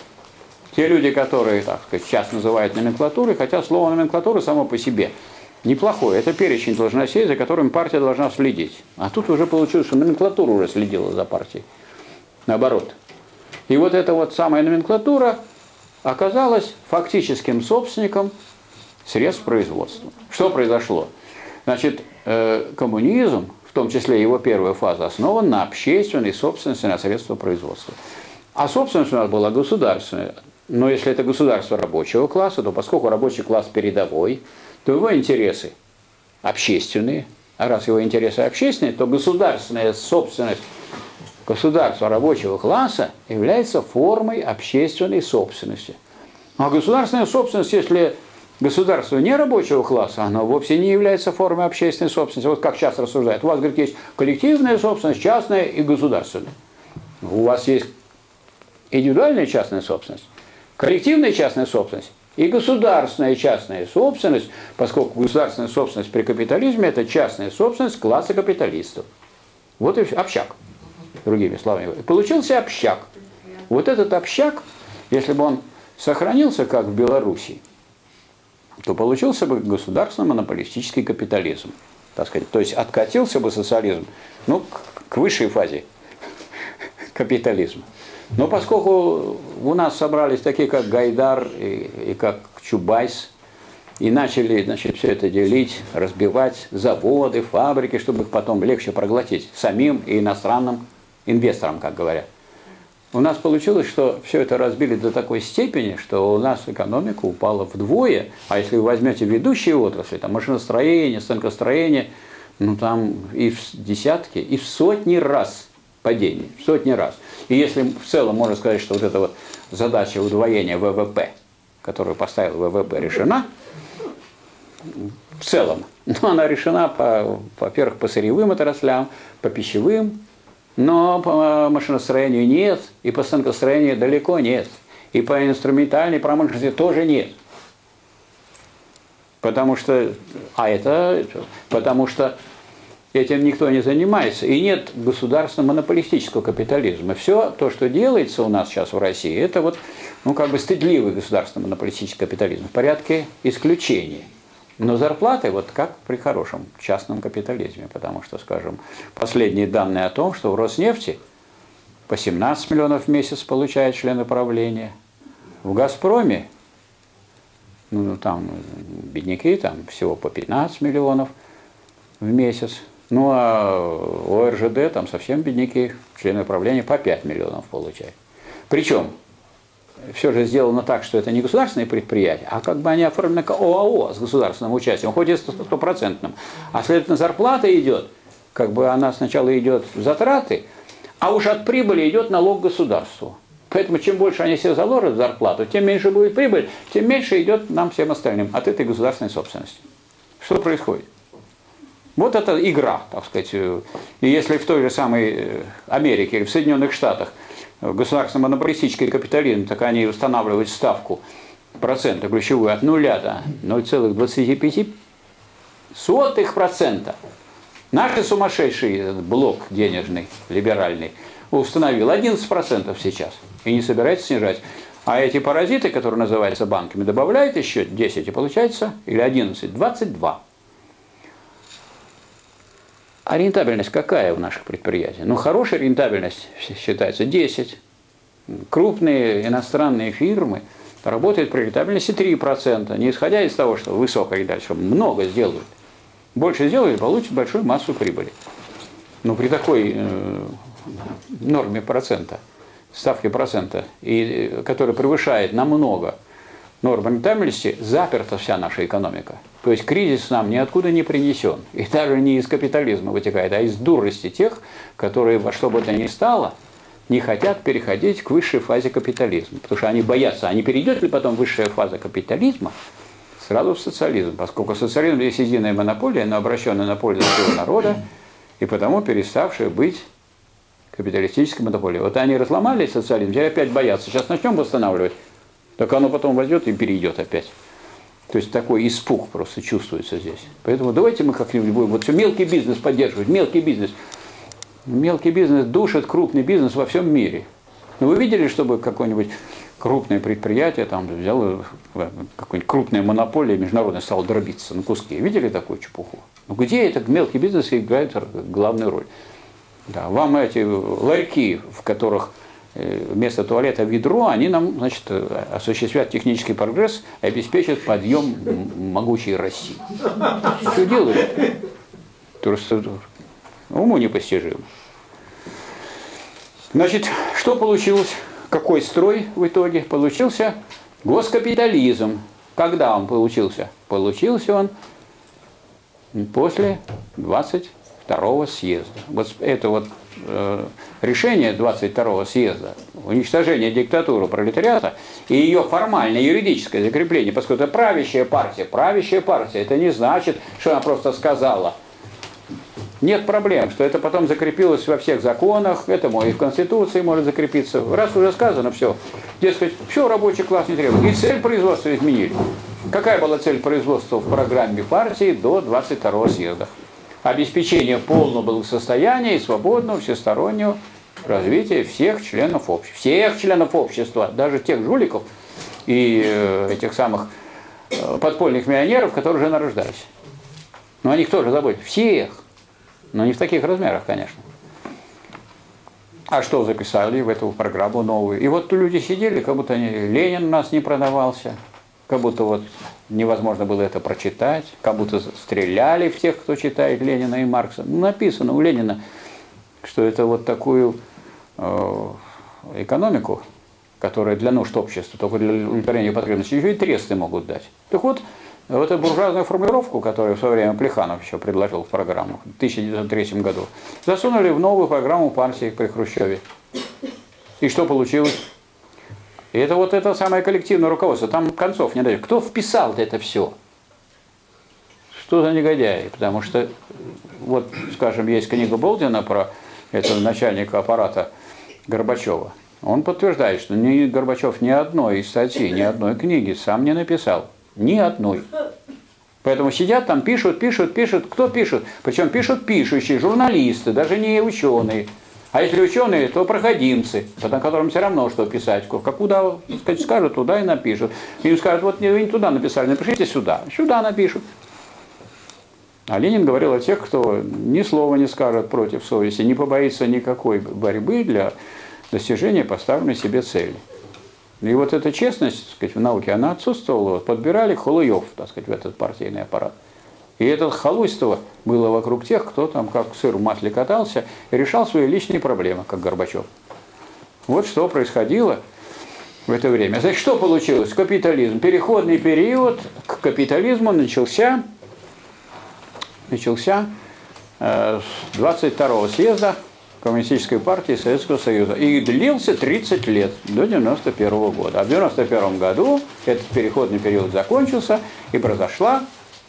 те люди, которые, так сказать, сейчас называют номенклатурой, хотя слово номенклатура само по себе неплохое. Это перечень должностей, за которым партия должна следить. А тут уже получилось, что номенклатура уже следила за партией. Наоборот. И вот эта вот самая номенклатура оказалась фактическим собственником средств производства. Что произошло? Значит, коммунизм, в том числе его первая фаза, основан на общественной собственности на средства производства. А собственность у нас была государственная. Но если это государство рабочего класса, то поскольку рабочий класс передовой, то его интересы общественные. А раз его интересы общественные, то государственная собственность государства рабочего класса является формой общественной собственности. А государственная собственность, если государство не рабочего класса, оно вовсе не является формой общественной собственности. Вот как сейчас рассуждают. У вас, говорит, есть коллективная собственность, частная и государственная. У вас есть индивидуальная частная собственность, коллективная частная собственность и государственная частная собственность, поскольку государственная собственность при капитализме – это частная собственность класса капиталистов. Вот и общак, другими словами. Получился общак. Вот этот общак, если бы он сохранился, как в Белоруссии, то получился бы государственно-монополистический капитализм. Так сказать. То есть откатился бы социализм, ну, к высшей фазе капитализма. Но поскольку у нас собрались такие, как Гайдар и, и как Чубайс, и начали, значит, все это делить, разбивать заводы, фабрики, чтобы их потом легче проглотить самим и иностранным инвесторам, как говорят. У нас получилось, что все это разбили до такой степени, что у нас экономика упала вдвое. А если вы возьмете ведущие отрасли, там машиностроение, станкостроение, ну там и в десятки, и в сотни раз падение, в сотни раз. И если в целом можно сказать, что вот эта вот задача удвоения вэ вэ пэ, которую поставил вэ вэ пэ, решена, в целом, но она решена, по, во-первых, по сырьевым отраслям, по пищевым, но по машиностроению нет, и по станкостроению далеко нет, и по инструментальной промышленности тоже нет. Потому что, а это, потому что этим никто не занимается, и нет государственно-монополистического капитализма. Все то, что делается у нас сейчас в России, это вот, ну, как бы стыдливый государственно-монополистический капитализм в порядке исключения. Но зарплаты вот как при хорошем частном капитализме, потому что, скажем, последние данные о том, что в Роснефти по семнадцать миллионов в месяц получают члены правления, в Газпроме, ну, там бедняки, там всего по пятнадцать миллионов в месяц. Ну, а у эр жэ дэ там совсем бедняки, члены правления по пять миллионов получают. Причем, все же сделано так, что это не государственные предприятия, а как бы они оформлены как о а о с государственным участием, хоть и стопроцентным. А следовательно, зарплата идет, как бы она сначала идет в затраты, а уж от прибыли идет налог государству. Поэтому чем больше они себе заложат в зарплату, тем меньше будет прибыль, тем меньше идет нам всем остальным от этой государственной собственности. Что происходит? Вот это игра, так сказать. И если в той же самой Америке или в Соединенных Штатах государственно-монополистический капитализм, так они устанавливают ставку процента ключевую от нуля до ноль целых двадцати пяти сотых процента. Наш сумасшедший блок денежный, либеральный, установил одиннадцать процентов сейчас и не собирается снижать. А эти паразиты, которые называются банками, добавляют еще десять, и получается, или одиннадцать, двадцать два. А рентабельность какая у наших предприятий? Ну, хорошая рентабельность считается десять. Крупные иностранные фирмы работают при рентабельности три процента, не исходя из того, что высокая рентабельность, что много сделают. Больше сделают, получат большую массу прибыли. Но при такой э, норме процента, ставке процента, и, которая превышает намного норму рентабельности, заперта вся наша экономика. То есть кризис нам ниоткуда не принесен. И даже не из капитализма вытекает, а из дурости тех, которые во что бы то ни стало, не хотят переходить к высшей фазе капитализма. Потому что они боятся, а не перейдет ли потом высшая фаза капитализма сразу в социализм. Поскольку социализм есть единая монополия, но обращенная на пользу всего народа, и потому переставшая быть капиталистической монополией. Вот они разломали социализм, теперь опять боятся. Сейчас начнем восстанавливать, так оно потом возьмет и перейдет опять. То есть такой испуг просто чувствуется здесь. Поэтому давайте мы как-нибудь будем вот все мелкий бизнес поддерживать, мелкий бизнес. Мелкий бизнес душит крупный бизнес во всем мире. Но вы видели, чтобы какое-нибудь крупное предприятие там взяло какую-нибудь крупная монополия международная стала дробиться на куски? Видели такую чепуху? Ну где этот мелкий бизнес играет главную роль? Да, вам эти ларьки, в которых вместо туалета ведро, они нам, значит, осуществят технический прогресс и обеспечат подъем могучей России. Что делают? Просто уму непостижимо. Значит, что получилось? Какой строй в итоге? Получился госкапитализм. Когда он получился? Получился он после двадцать второго съезда. Вот это вот э, решение двадцать второго съезда, уничтожение диктатуры пролетариата и ее формальное юридическое закрепление, поскольку это правящая партия. Правящая партия, это не значит, что она просто сказала. Нет проблем, что это потом закрепилось во всех законах, это и в Конституции может закрепиться. Раз уже сказано, все. Дескать, все, рабочий класс не требует. И цель производства изменили. Какая была цель производства в программе партии до двадцать второго съезда? Обеспечение полного благосостояния и свободного всестороннего развития всех членов общества. Всех членов общества, даже тех жуликов и э, этих самых э, подпольных миллионеров, которые уже нарождались. Но о них тоже заботятся. Всех. Но не в таких размерах, конечно. А что записали в эту программу новую? И вот люди сидели, как будто они, Ленин у нас не продавался, как будто вот невозможно было это прочитать, как будто стреляли в тех, кто читает Ленина и Маркса. Ну, написано у Ленина, что это вот такую э, экономику, которая для нужд общества, только для удовлетворения потребностей, еще и тресты могут дать. Так вот, вот эту буржуазную формулировку, которую в свое время Плеханов еще предложил в программу в тысяча девятьсот третьем году, засунули в новую программу партии при Хрущеве. И что получилось? И это вот это самое коллективное руководство. Там концов не дает. Кто вписал это все? Что за негодяи? Потому что, вот, скажем, есть книга Болдина про этого начальника аппарата Горбачева. Он подтверждает, что ни Горбачев ни одной статьи, ни одной книги сам не написал. Ни одной. Поэтому сидят там, пишут, пишут, пишут. Кто пишет? Причем пишут пишущие, журналисты, даже не ученые. А если ученые, то проходимцы, по которым все равно, что писать. Как куда сказать, скажут, туда и напишут. Им скажут, вот вы не туда написали, напишите сюда. Сюда напишут. А Ленин говорил о тех, кто ни слова не скажет против совести, не побоится никакой борьбы для достижения поставленной себе цели. И вот эта честность, так сказать, в науке, она отсутствовала. Подбирали халуев, так сказать, в этот партийный аппарат. И это халуйство было вокруг тех, кто там как сыр в масле катался и решал свои личные проблемы, как Горбачев. Вот что происходило в это время. Значит, что получилось? Капитализм. Переходный период к капитализму начался, начался э, с двадцать второго съезда Коммунистической партии Советского Союза. И длился тридцать лет, до девяносто первого года. А в девяносто первом году этот переходный период закончился, и произошла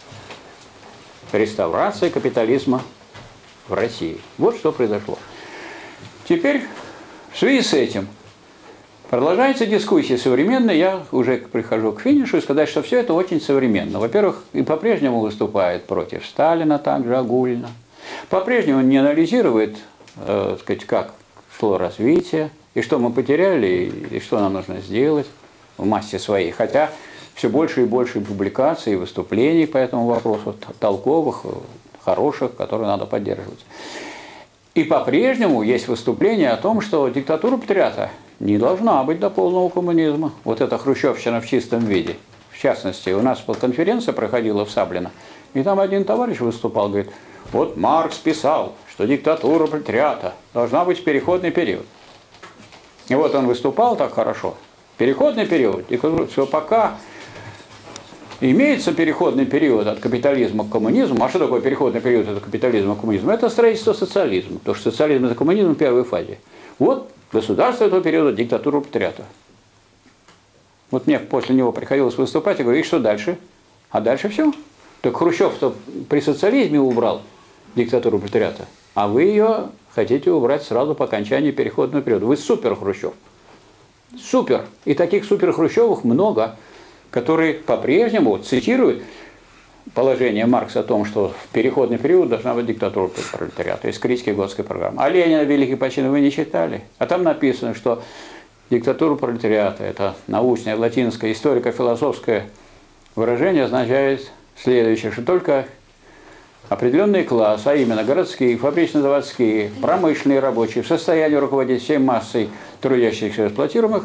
реставрация капитализма в России. Вот что произошло. Теперь, в связи с этим, продолжается дискуссия современная. Я уже прихожу к финишу и сказать, что все это очень современно. Во-первых, и по-прежнему выступает против Сталина также огульно. По-прежнему не анализирует, э, сказать, как шло развитие, и что мы потеряли, и что нам нужно сделать в массе своей. Хотя все больше и больше публикаций и выступлений по этому вопросу, толковых, хороших, которые надо поддерживать. И по-прежнему есть выступление о том, что диктатура пролетариата не должна быть до полного коммунизма. Вот эта хрущевщина в чистом виде. В частности, у нас конференция проходила в Саблино, и там один товарищ выступал, говорит, вот Маркс писал, что диктатура пролетариата должна быть в переходный период. И вот он выступал так хорошо. Переходный период, и все пока имеется переходный период от капитализма к коммунизму. А что такое переходный период от капитализма к коммунизму? Это строительство социализма. Потому что социализм – это коммунизм в первой фазе. Вот государство этого периода – диктатура пролетариата. Вот мне после него приходилось выступать и говорить, что дальше? А дальше все. Так Хрущев-то при социализме убрал диктатуру пролетариата, а вы ее хотите убрать сразу по окончании переходного периода. Вы супер Хрущев. Супер. И таких супер Хрущевых много, которые по-прежнему цитируют положение Маркса о том, что в переходный период должна быть диктатура пролетариата из критики Готской программы. А Ленина «Великий почин» вы не читали? А там написано, что диктатура пролетариата – это научное, латинское, историко-философское выражение, означает следующее, что только определенный класс, а именно городские, фабрично-заводские, промышленные рабочие, в состоянии руководить всей массой трудящихся и эксплуатируемых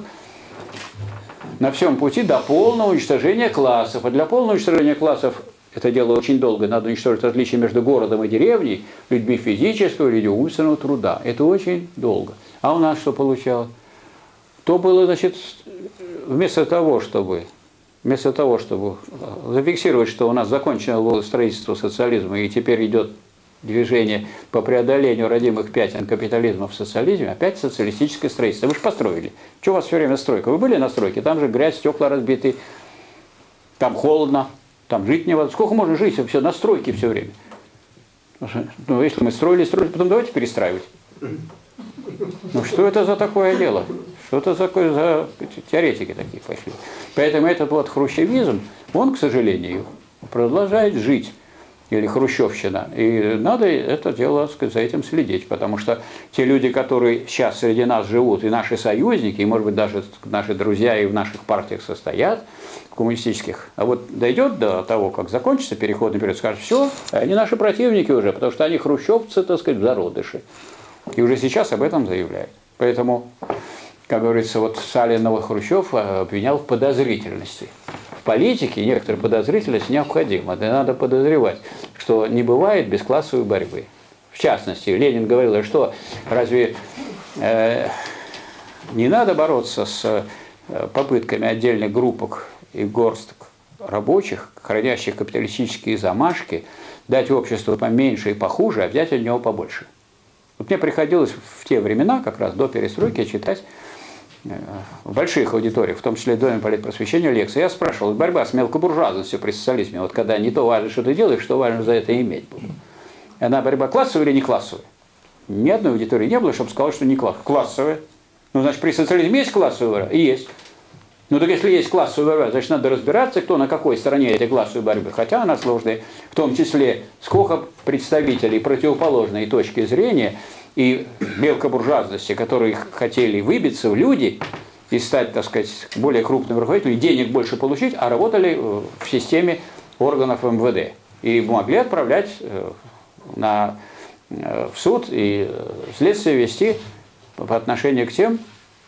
на всем пути до полного уничтожения классов. А для полного уничтожения классов это дело очень долго. Надо уничтожить различия между городом и деревней, людьми физического, людьми умственного труда. Это очень долго. А у нас что получалось? То было, значит, вместо того, чтобы, вместо того, чтобы зафиксировать, что у нас закончено было строительство социализма и теперь идет движение по преодолению родимых пятен капитализма в социализме, опять социалистическое строительство. Вы же построили. Что у вас все время стройка? Вы были на стройке? Там же грязь, стекла разбиты, там холодно, там жить невозможно. Сколько можно жить все на стройке все время? Ну, если мы строили, строили, потом давайте перестраивать. Ну, что это за такое дело? Что это за, за теоретики такие пошли? Поэтому этот вот хрущевизм, он, к сожалению, продолжает жить. Или хрущевщина. И надо это дело, сказать, за этим следить, потому что те люди, которые сейчас среди нас живут, и наши союзники, и, может быть, даже наши друзья и в наших партиях состоят, коммунистических, а вот дойдет до того, как закончится переходный период, скажут, все, они наши противники уже, потому что они хрущевцы, так сказать, в зародыши. И уже сейчас об этом заявляют. Поэтому, как говорится, вот Сталинова Хрущев обвинял в подозрительности. В политике некоторая подозрительность необходима. Это надо подозревать, что не бывает бесклассовой борьбы. В частности, Ленин говорил, что разве э, не надо бороться с попытками отдельных группок и горсток рабочих, хранящих капиталистические замашки, дать обществу поменьше и похуже, а взять от него побольше. Вот мне приходилось в те времена, как раз до перестройки, читать в больших аудиториях, в том числе в Доме политпросвещения, лекции. Я спрашивал, борьба с мелкобуржуазностью при социализме, вот когда не то важно, что ты делаешь, что важно за это иметь было. Она борьба классовая или не классовая? Ни одной аудитории не было, чтобы сказал, что не классовая. Классовая. Ну, значит, при социализме есть классовая борьба? Есть. Ну, так если есть классовая борьба, значит, надо разбираться, кто на какой стороне этой классовой борьбы. Хотя она сложная, в том числе, сколько представителей противоположной точки зрения и мелкобуржуазности, которые хотели выбиться в люди и стать, так сказать, более крупным руководителем, денег больше получить, а работали в системе органов эм вэ дэ. И могли отправлять на, в суд и следствие вести по отношению к тем,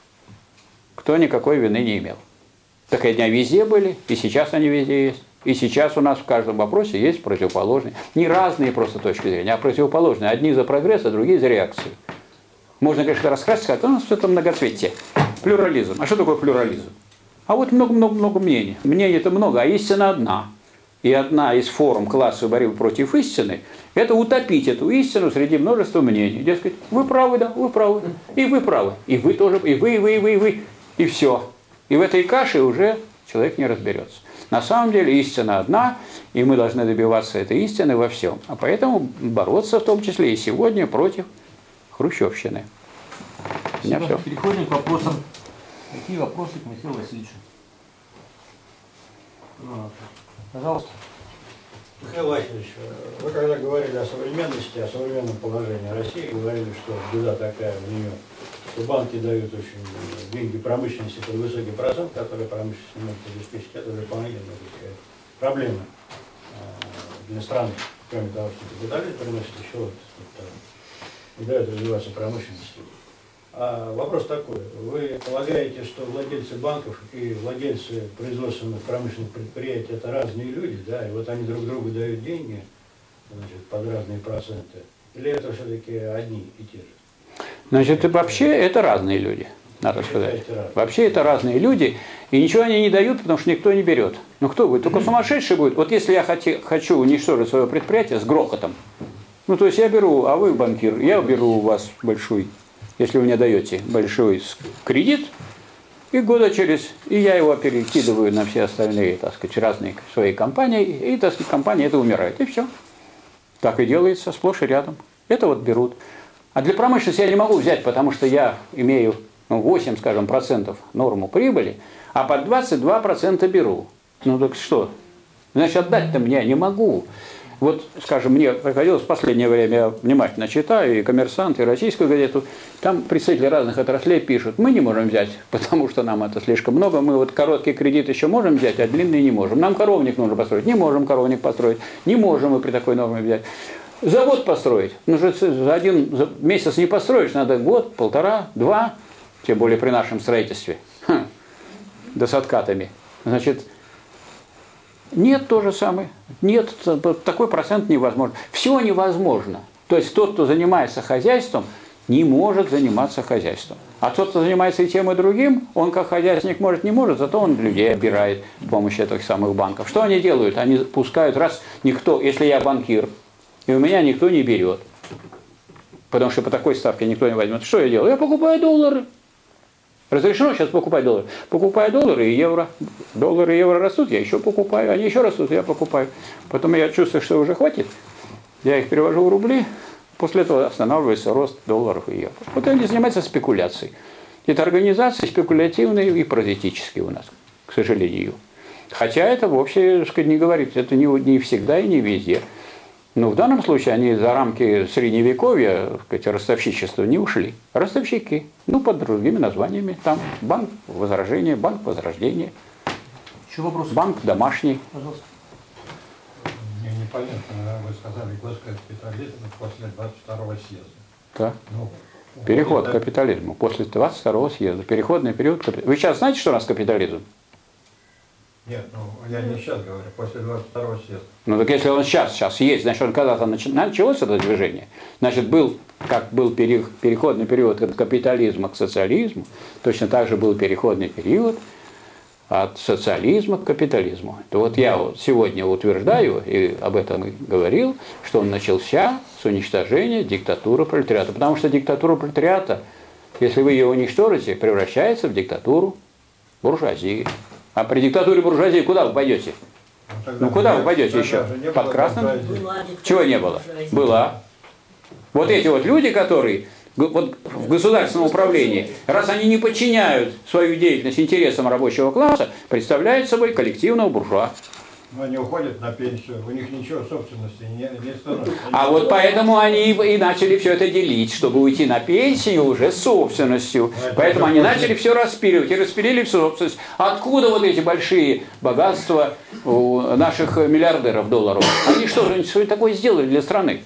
кто никакой вины не имел. Так они везде были, и сейчас они везде есть. И сейчас у нас в каждом вопросе есть противоположные, не разные просто точки зрения, а противоположные. Одни за прогресс, а другие за реакцию. Можно, конечно, раскрасить, сказать, у нас все это многоцветие. Плюрализм. А что такое плюрализм? А вот много-много-много мнений. Мнений-то много, а истина одна. И одна из форм классовой борьбы против истины – это утопить эту истину среди множества мнений. Дескать, вы правы, да, вы правы, и вы правы, и вы тоже, и вы, и вы, и вы, и вы, и все. И в этой каше уже человек не разберется. На самом деле истина одна, и мы должны добиваться этой истины во всем. А поэтому бороться в том числе и сегодня против хрущевщины. У меня все. Переходим к вопросам. Какие вопросы к Михаилу Васильевичу? Пожалуйста. Михаил Васильевич, вы когда говорили о современности, о современном положении России, говорили, что беда такая в нее, что банки дают очень деньги промышленности под высокий процент, который промышленность не может обеспечить. Это дополнительная проблема для страны, кроме того, что капитализм приносит, еще вот, вот, не дает развиваться промышленности. А вопрос такой, вы полагаете, что владельцы банков и владельцы производственных промышленных предприятий это разные люди, да, и вот они друг другу дают деньги, значит, под разные проценты, или это все-таки одни и те же? Значит, вообще это разные люди, надо сказать. Вообще это разные люди, и ничего они не дают, потому что никто не берет. Ну кто будет? Только сумасшедший будет. Вот если я хоти, хочу уничтожить свое предприятие с грохотом, ну то есть я беру, а вы банкир, я беру у вас большой, если вы мне даете большой кредит, и года через, и я его перекидываю на все остальные, так сказать, разные свои компании, и, так сказать, компания это умирает, и все. Так и делается сплошь и рядом. Это вот берут. А для промышленности я не могу взять, потому что я имею ну, восемь, скажем, процентов норму прибыли, а под двадцать два процента беру. Ну так что? Значит, отдать-то мне не могу. Вот, скажем, мне приходилось в последнее время, я внимательно читаю, и «Коммерсант», и «Российскую газету», там представители разных отраслей пишут, мы не можем взять, потому что нам это слишком много, мы вот короткий кредит еще можем взять, а длинный не можем. Нам коровник нужно построить, не можем коровник построить, не можем мы при такой норме взять. Завод построить, ну же за один месяц не построишь, надо год, полтора, два, тем более при нашем строительстве, Ха. Да с откатами. Значит, нет то же самое. Нет, такой процент невозможно. Все невозможно. То есть тот, кто занимается хозяйством, не может заниматься хозяйством. А тот, кто занимается и тем, и другим, он как хозяйственник может, не может, зато он людей отбирает с помощью этих самых банков. Что они делают? Они пускают, раз никто, если я банкир, и у меня никто не берет, потому что по такой ставке никто не возьмет, что я делаю? Я покупаю доллары. Разрешено сейчас покупать доллары. Покупаю доллары и евро. Доллары и евро растут, я еще покупаю. Они еще растут, я покупаю. Потом я чувствую, что уже хватит. Я их перевожу в рубли. После этого останавливается рост долларов и евро. Вот они занимаются спекуляцией. Это организации спекулятивные и паразитические у нас, к сожалению. Хотя это вообще, так сказать, не говорит. Это не, не всегда и не везде. Но в данном случае они за рамки средневековья, так сказать, ростовщичества не ушли. Ростовщики, ну, под другими названиями. Там банк Возрождения, банк Возрождения. Еще вопрос? Банк домашний. Пожалуйста. Мне непонятно, вы сказали, госкапитализм после двадцать второго съезда. Да. Ну, Переход вот к капитализму после двадцать второго съезда. Переходный период. Вы сейчас знаете, что у нас капитализм? Нет, ну я не сейчас говорю, после двадцать второго съезда. Ну так если он сейчас, сейчас есть, значит он когда-то начи- началось это движение. Значит был, как был пере- переходный период от капитализма к социализму, точно так же был переходный период от социализма к капитализму. То вот я вот сегодня утверждаю, и об этом и говорил, что он начался с уничтожения диктатуры пролетариата. Потому что диктатура пролетариата, если вы ее уничтожите, превращается в диктатуру буржуазии. А при диктатуре буржуазии куда вы пойдете? Ну, Ну куда вы пойдете еще? Под красным? Чего не было? Была. Вот эти вот люди, которые вот в государственном управлении, раз они не подчиняют свою деятельность интересам рабочего класса, представляют собой коллективного буржуа. Но они уходят на пенсию, у них ничего собственности не, не становится. А вот поэтому они и начали все это делить, чтобы уйти на пенсию уже с собственностью. Поэтому они начали все распиливать и распилили всю собственность. Откуда вот эти большие богатства у наших миллиардеров долларов? Они что же что такое сделали для страны?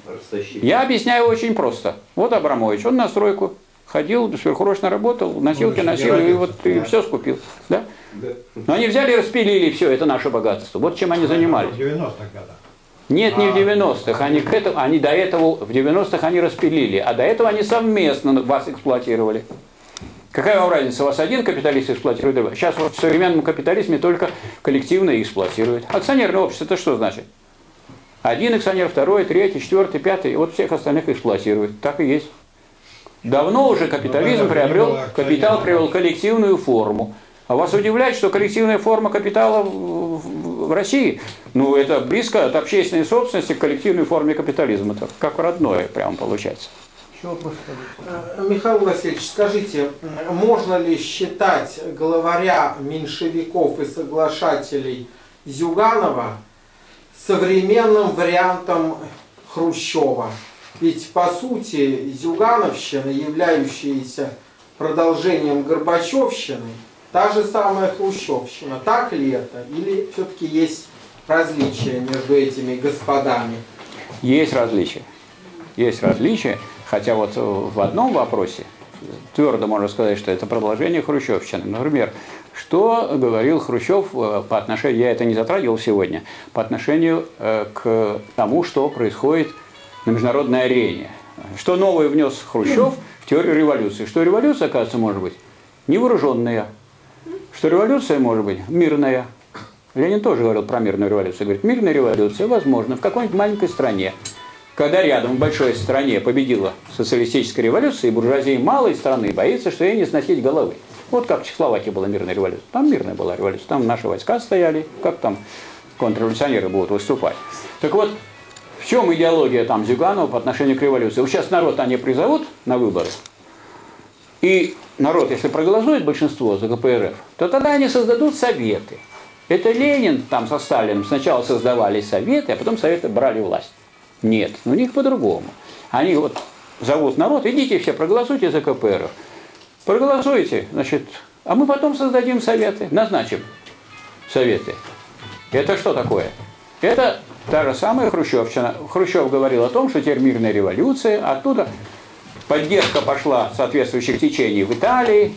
Я объясняю очень просто. Вот Абрамович, он на стройку ходил, сверхурочно работал, носилки носил, и вот и все скупил. Да? Но они взяли и распилили все, это наше богатство. Вот чем они занимались. В девяностых годах. Нет, не в девяностых. Они, к этому, они до этого, в девяностых они распилили, а до этого они совместно вас эксплуатировали. Какая вам разница, вас один капиталист эксплуатирует, другой? Сейчас вот в современном капитализме только коллективно эксплуатируют. Акционерное общество, это что значит? Один акционер, второй, третий, четвертый, пятый, вот всех остальных эксплуатирует. Так и есть. Давно уже капитализм приобрел, капитал приобрел коллективную форму. А вас удивляет, что коллективная форма капитала в, в, в России, ну это близко от общественной собственности к коллективной форме капитализма. Это как родное прямо получается. Еще вопрос? Михаил Васильевич, скажите, можно ли считать главаря меньшевиков и соглашателей Зюганова современным вариантом Хрущева? Ведь по сути Зюгановщина, являющаяся продолжением Горбачевщины, та же самая Хрущевщина. Так ли это? Или все-таки есть различия между этими господами? Есть различия. Есть различия, хотя вот в одном вопросе твердо можно сказать, что это продолжение хрущевщины. Например, что говорил Хрущев по отношению, я это не затрагивал сегодня, по отношению к тому, что происходит на международной арене. Что новое внес Хрущев в теорию революции? Что революция, оказывается, может быть невооруженная, что революция может быть мирная. Ленин тоже говорил про мирную революцию. Говорит, мирная революция возможна в какой-нибудь маленькой стране. Когда рядом в большой стране победила социалистическая революция, и буржуазия малой страны боится, что ей не сносить головы. Вот как в Чехословакии была мирная революция. Там мирная была революция. Там наши войска стояли. Как там контрреволюционеры будут выступать? Так вот, в чем идеология там Зюганова по отношению к революции? Вот сейчас народ они призовут на выборы, и народ, если проголосует большинство за ка пэ эр эф, то тогда они создадут советы. Это Ленин там со Сталиным сначала создавали советы, а потом советы брали власть. Нет, у них по-другому. Они вот зовут народ, идите все, проголосуйте за ка пэ эр эф. Проголосуйте, значит, а мы потом создадим советы, назначим советы. Это что такое? Это та же самая хрущевщина. Хрущев говорил о том, что теперь мирная революция, оттуда поддержка пошла соответствующих течений в Италии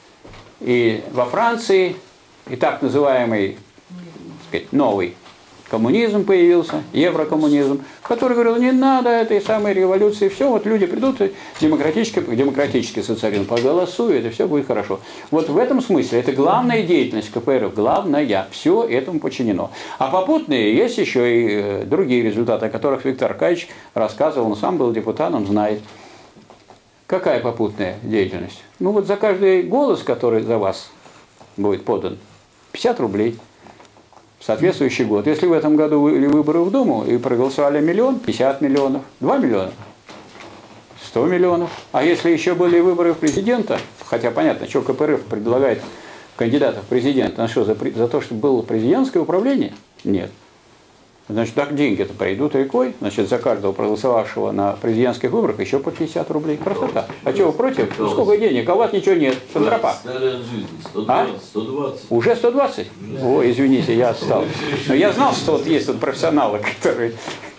и во Франции, и так называемый, так сказать, новый коммунизм появился, еврокоммунизм, который говорил, не надо этой самой революции, все, вот люди придут, и демократический, демократический социализм проголосуют, и все будет хорошо. Вот в этом смысле это главная деятельность ка пэ эр эф, главная, все этому подчинено. А попутные есть еще и другие результаты, о которых Виктор Аркадьевич рассказывал, он сам был депутатом, знает. Какая попутная деятельность? Ну вот за каждый голос, который за вас будет подан, пятьдесят рублей. В соответствующий год. Если в этом году были выборы в Думу и проголосовали миллион, пятьдесят миллионов, два миллиона, сто миллионов. А если еще были выборы в президента, хотя понятно, что ка пэ эр эф предлагает кандидатов в президента, на что, за, за то, чтобы было президентское управление? Нет. Значит, так деньги-то пройдут рекой, значит, за каждого проголосовавшего на президентских выборах еще по пятьдесят рублей. Красота. А что вы против? Ну, сколько денег? А у вас ничего нет. Шантропа. сто двадцать. сто двадцать. Уже сто двадцать? Ой, извините, я отстал. Но я знал, что вот есть тут профессионалы, которые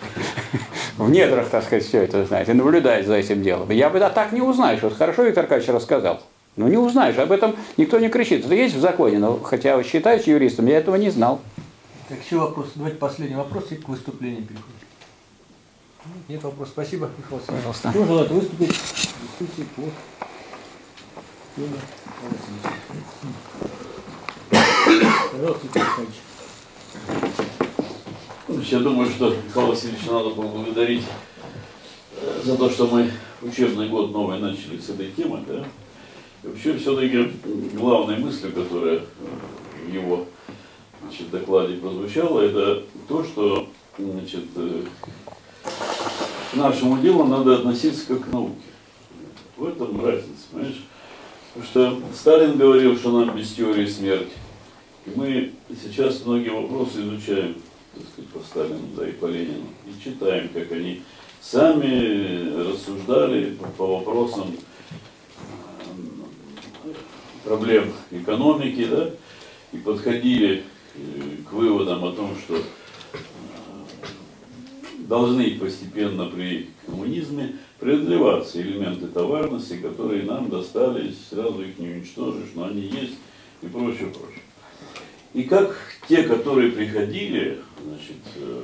в недрах, так сказать, все это знают и наблюдают за этим делом. Я бы да, так не узнаешь. Вот хорошо Виктор Аркадьевич рассказал. Ну не узнаешь, об этом никто не кричит. Это есть в законе, но хотя считаюсь юристом, я этого не знал. Так, еще вопрос. Давайте последний вопрос и к выступлению переходим. Нет вопросов. Спасибо, Михаил Васильевич. Пожалуйста. Кто желает выступить? Дискуссии по теме Пожалуйста, Виктор Аркадьевич. Я думаю, что Михаила Васильевича надо поблагодарить за то, что мы учебный год новый начали с этой темы. Да? И вообще, все-таки главной мыслью, которая в его значит, докладе прозвучало, это то, что значит, к нашему делу надо относиться как к науке. В этом разница, понимаешь? Потому что Сталин говорил, что нам без теории смерть. И мы сейчас многие вопросы изучаем, так сказать, по Сталину, да и по Ленину. И читаем, как они сами рассуждали по, по вопросам проблем экономики, да, и подходили к выводам о том, что должны постепенно при коммунизме преодолеваться элементы товарности, которые нам достались, сразу их не уничтожишь, но они есть и прочее, прочее. И как те, которые приходили, значит,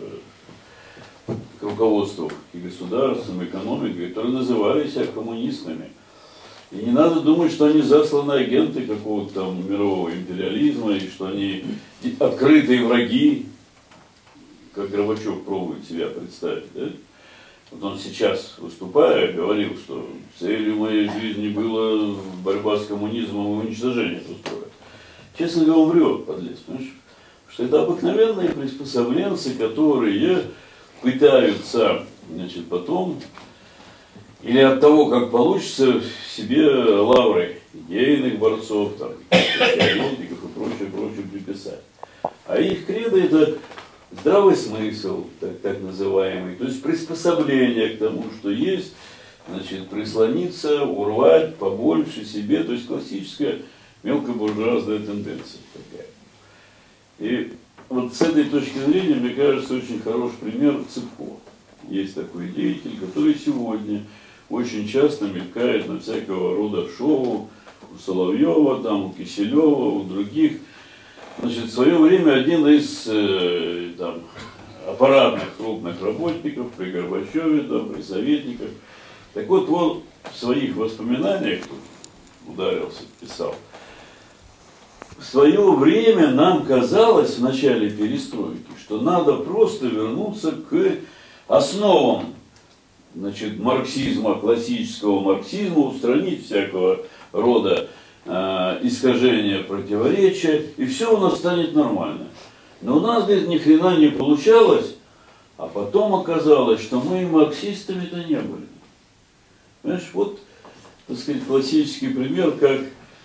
к руководству и государством, и экономикой, которые называли себя коммунистами. И не надо думать, что они засланные агенты какого-то там мирового империализма, и что они открытые враги, как Горбачев пробует себя представить. Да? Вот он сейчас, выступая, говорил, что целью моей жизни была борьба с коммунизмом и уничтожение этого строя. Честно говоря, он врет, подлец, понимаешь? Что это обыкновенные приспособленцы, которые пытаются, значит, потом, или от того, как получится, себе лавры идейных борцов, там, теоретиков и прочее, прочее приписать. А их кредо это здравый смысл, так, так называемый, то есть приспособление к тому, что есть, значит, прислониться, урвать побольше себе, то есть классическая мелкобуржуазная тенденция такая. И вот с этой точки зрения, мне кажется, очень хороший пример Цыпко. Есть такой деятель, который сегодня очень часто мелькает на всякого рода шоу, у Соловьева, там, у Киселева, у других. Значит, в свое время один из э, там, аппаратных крупных работников при Горбачеве, там, при советниках. Так вот, он в своих воспоминаниях, ударился, писал, в свое время нам казалось в начале перестройки, что надо просто вернуться к основам, значит, марксизма, классического марксизма, устранить всякого рода э, искажения, противоречия, и все у нас станет нормально. Но у нас, говорит, ни хрена не получалось, а потом оказалось, что мы и марксистами-то не были. Понимаешь, вот, так сказать, классический пример, как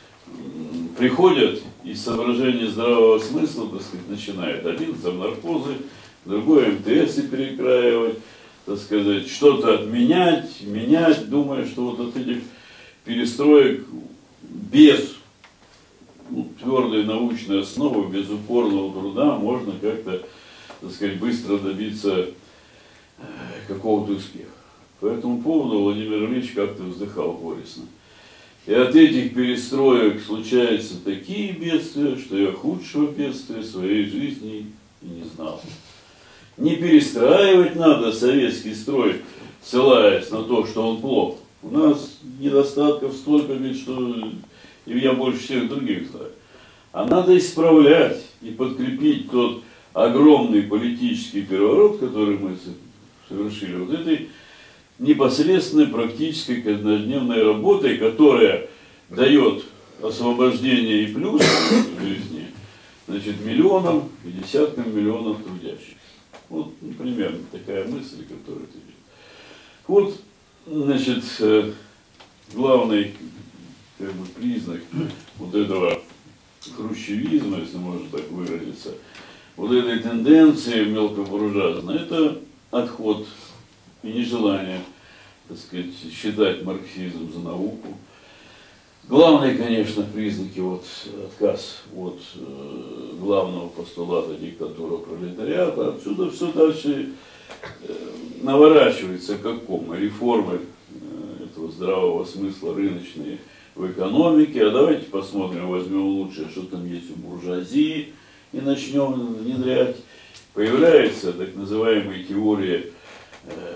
приходят из соображения здравого смысла, так сказать, начинает один там наркозы, другой эм тэ эсы перекраивать, так сказать, что-то отменять, менять, думая, что вот от этих перестроек без ну, твердой научной основы, без упорного труда можно как-то, так сказать, быстро добиться какого-то успеха. По этому поводу Владимир Ильич как-то вздыхал горестно. И от этих перестроек случаются такие бедствия, что я худшего бедствия в своей жизни и не знал. Не перестраивать надо советский строй, ссылаясь на то, что он плох. У нас недостатков столько, что я больше всех других знаю. А надо исправлять и подкрепить тот огромный политический переворот, который мы совершили вот этой непосредственной практической каждодневной работой, которая дает освобождение и плюс в жизни, значит, миллионам и десяткам миллионов трудящих. Вот, ну, примерно такая мысль, которая ты видишь. Вот, значит, главный как бы, признак вот этого хрущевизма, если можно так выразиться, вот этой тенденции мелкобуржуазной, это отход и нежелание, так сказать, считать марксизм за науку. Главные, конечно, признаки, вот, отказ от э, главного постулата диктатуры пролетариата, отсюда все дальше э, наворачивается как ком, реформы э, этого здравого смысла рыночные в экономике. А давайте посмотрим, возьмем лучшее, что там есть у буржуазии, и начнем внедрять. Появляется так называемая теория э,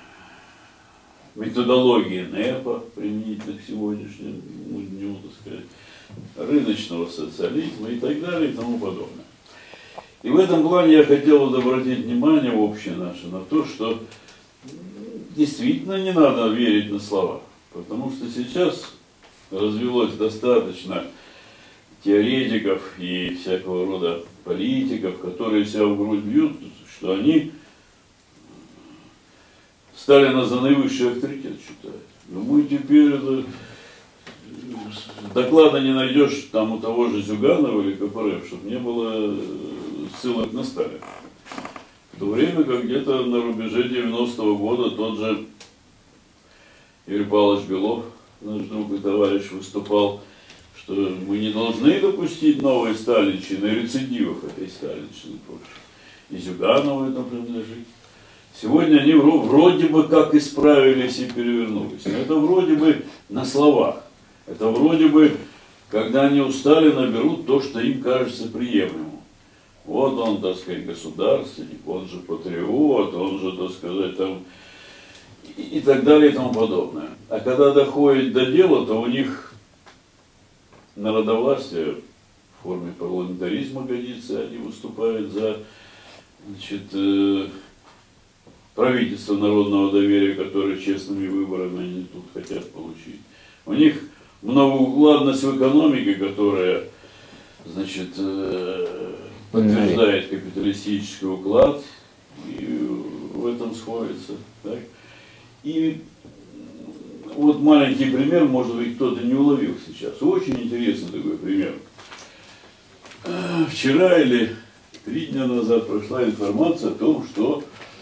методологии НЭПа, применительно к сегодняшнему дню, так сказать, рыночного социализма и так далее и тому подобное. И в этом плане я хотел бы обратить внимание общее наше на то, что действительно не надо верить на слова, потому что сейчас развелось достаточно теоретиков и всякого рода политиков, которые себя в грудь бьют, что они Сталина за наивысший авторитет считают. Но мы теперь это, доклада не найдешь там у того же Зюганова или ка пэ эр эф, чтобы не было ссылок на Сталина. В то время как где-то на рубеже девяностого года тот же Юрий Павлович Белов, наш друг и товарищ, выступал, что мы не должны допустить новой сталинщины, рецидивов этой сталинщины. И Зюганову это принадлежит. Сегодня они вроде бы как исправились и перевернулись. Но это вроде бы на словах. Это вроде бы, когда они у Сталина берут то, что им кажется приемлемым. Вот он, так сказать, государственник, он же патриот, он же, так сказать, там, и, и так далее и тому подобное. А когда доходит до дела, то у них народовластие в форме парламентаризма годится, они выступают за, значит, э, правительство народного доверия, которое честными выборами они тут хотят получить. У них многоукладность в экономике, которая, значит, подтверждает капиталистический уклад, и в этом сходится. Так? И вот маленький пример, может быть, кто-то не уловил сейчас. Очень интересный такой пример. Вчера или три дня назад прошла информация о том, что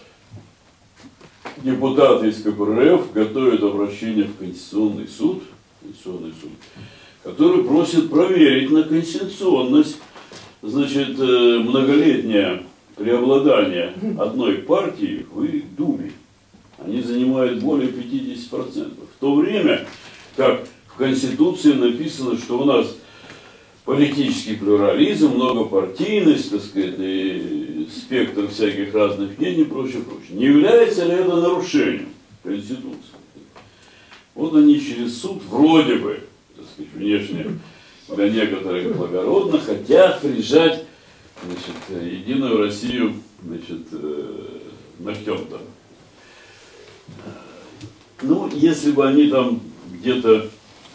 депутаты из ка пэ эр эф готовят обращение в Конституционный суд, Конституционный суд, который просит проверить на конституционность значит, многолетнее преобладание одной партии в их Думе. Они занимают более пятидесяти процентов. В то время, как в Конституции написано, что у нас политический плюрализм, многопартийность, так сказать, и спектр всяких разных мнений и прочее, прочее. Не является ли это нарушением Конституции? Вот они через суд вроде бы, так сказать, внешне для некоторых благородно хотят прижать, значит, Единую Россию, значит, ногтем там. Ну, если бы они там где-то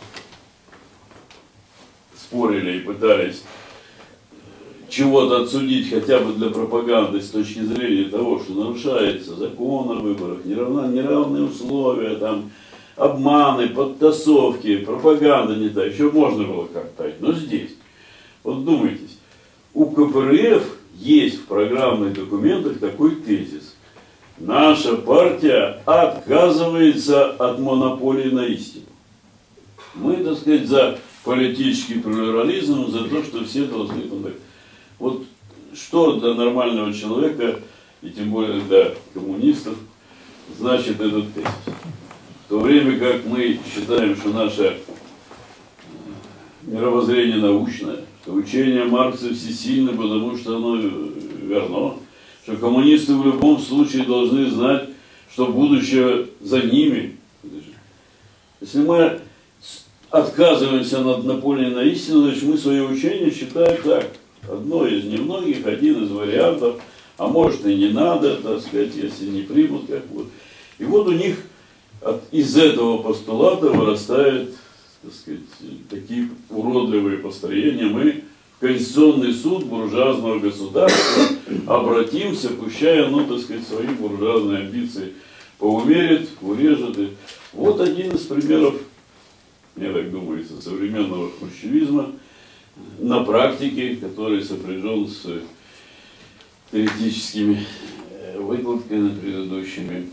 спорили и пытались чего-то отсудить хотя бы для пропаганды с точки зрения того, что нарушается закон о выборах, неравна, неравные условия, там, обманы, подтасовки, пропаганда не та, еще можно было как-то. Но здесь, вот думайтесь, у ка пэ эр эф есть в программных документах такой тезис. Наша партия отказывается от монополии на истину. Мы, так сказать, за политический плюрализм, за то, что все должны... Вот что для нормального человека, и тем более для коммунистов, значит этот тезис? В то время как мы считаем, что наше мировоззрение научное, что учение Маркса всесильно, потому что оно верно, что коммунисты в любом случае должны знать, что будущее за ними. Если мы отказываемся от монополии на истину, значит мы свое учение считаем так. Одно из немногих, один из вариантов, а может и не надо, так сказать, если не примут, как вот. И вот у них от, из этого постулата вырастают, так сказать, такие уродливые построения. Мы в Конституционный суд буржуазного государства обратимся, пущая, ну, так сказать, свои буржуазные амбиции поумерит, урежет. И вот один из примеров, мне так думается, современного хрущевизма на практике, который сопряжен с теоретическими выкладками предыдущими.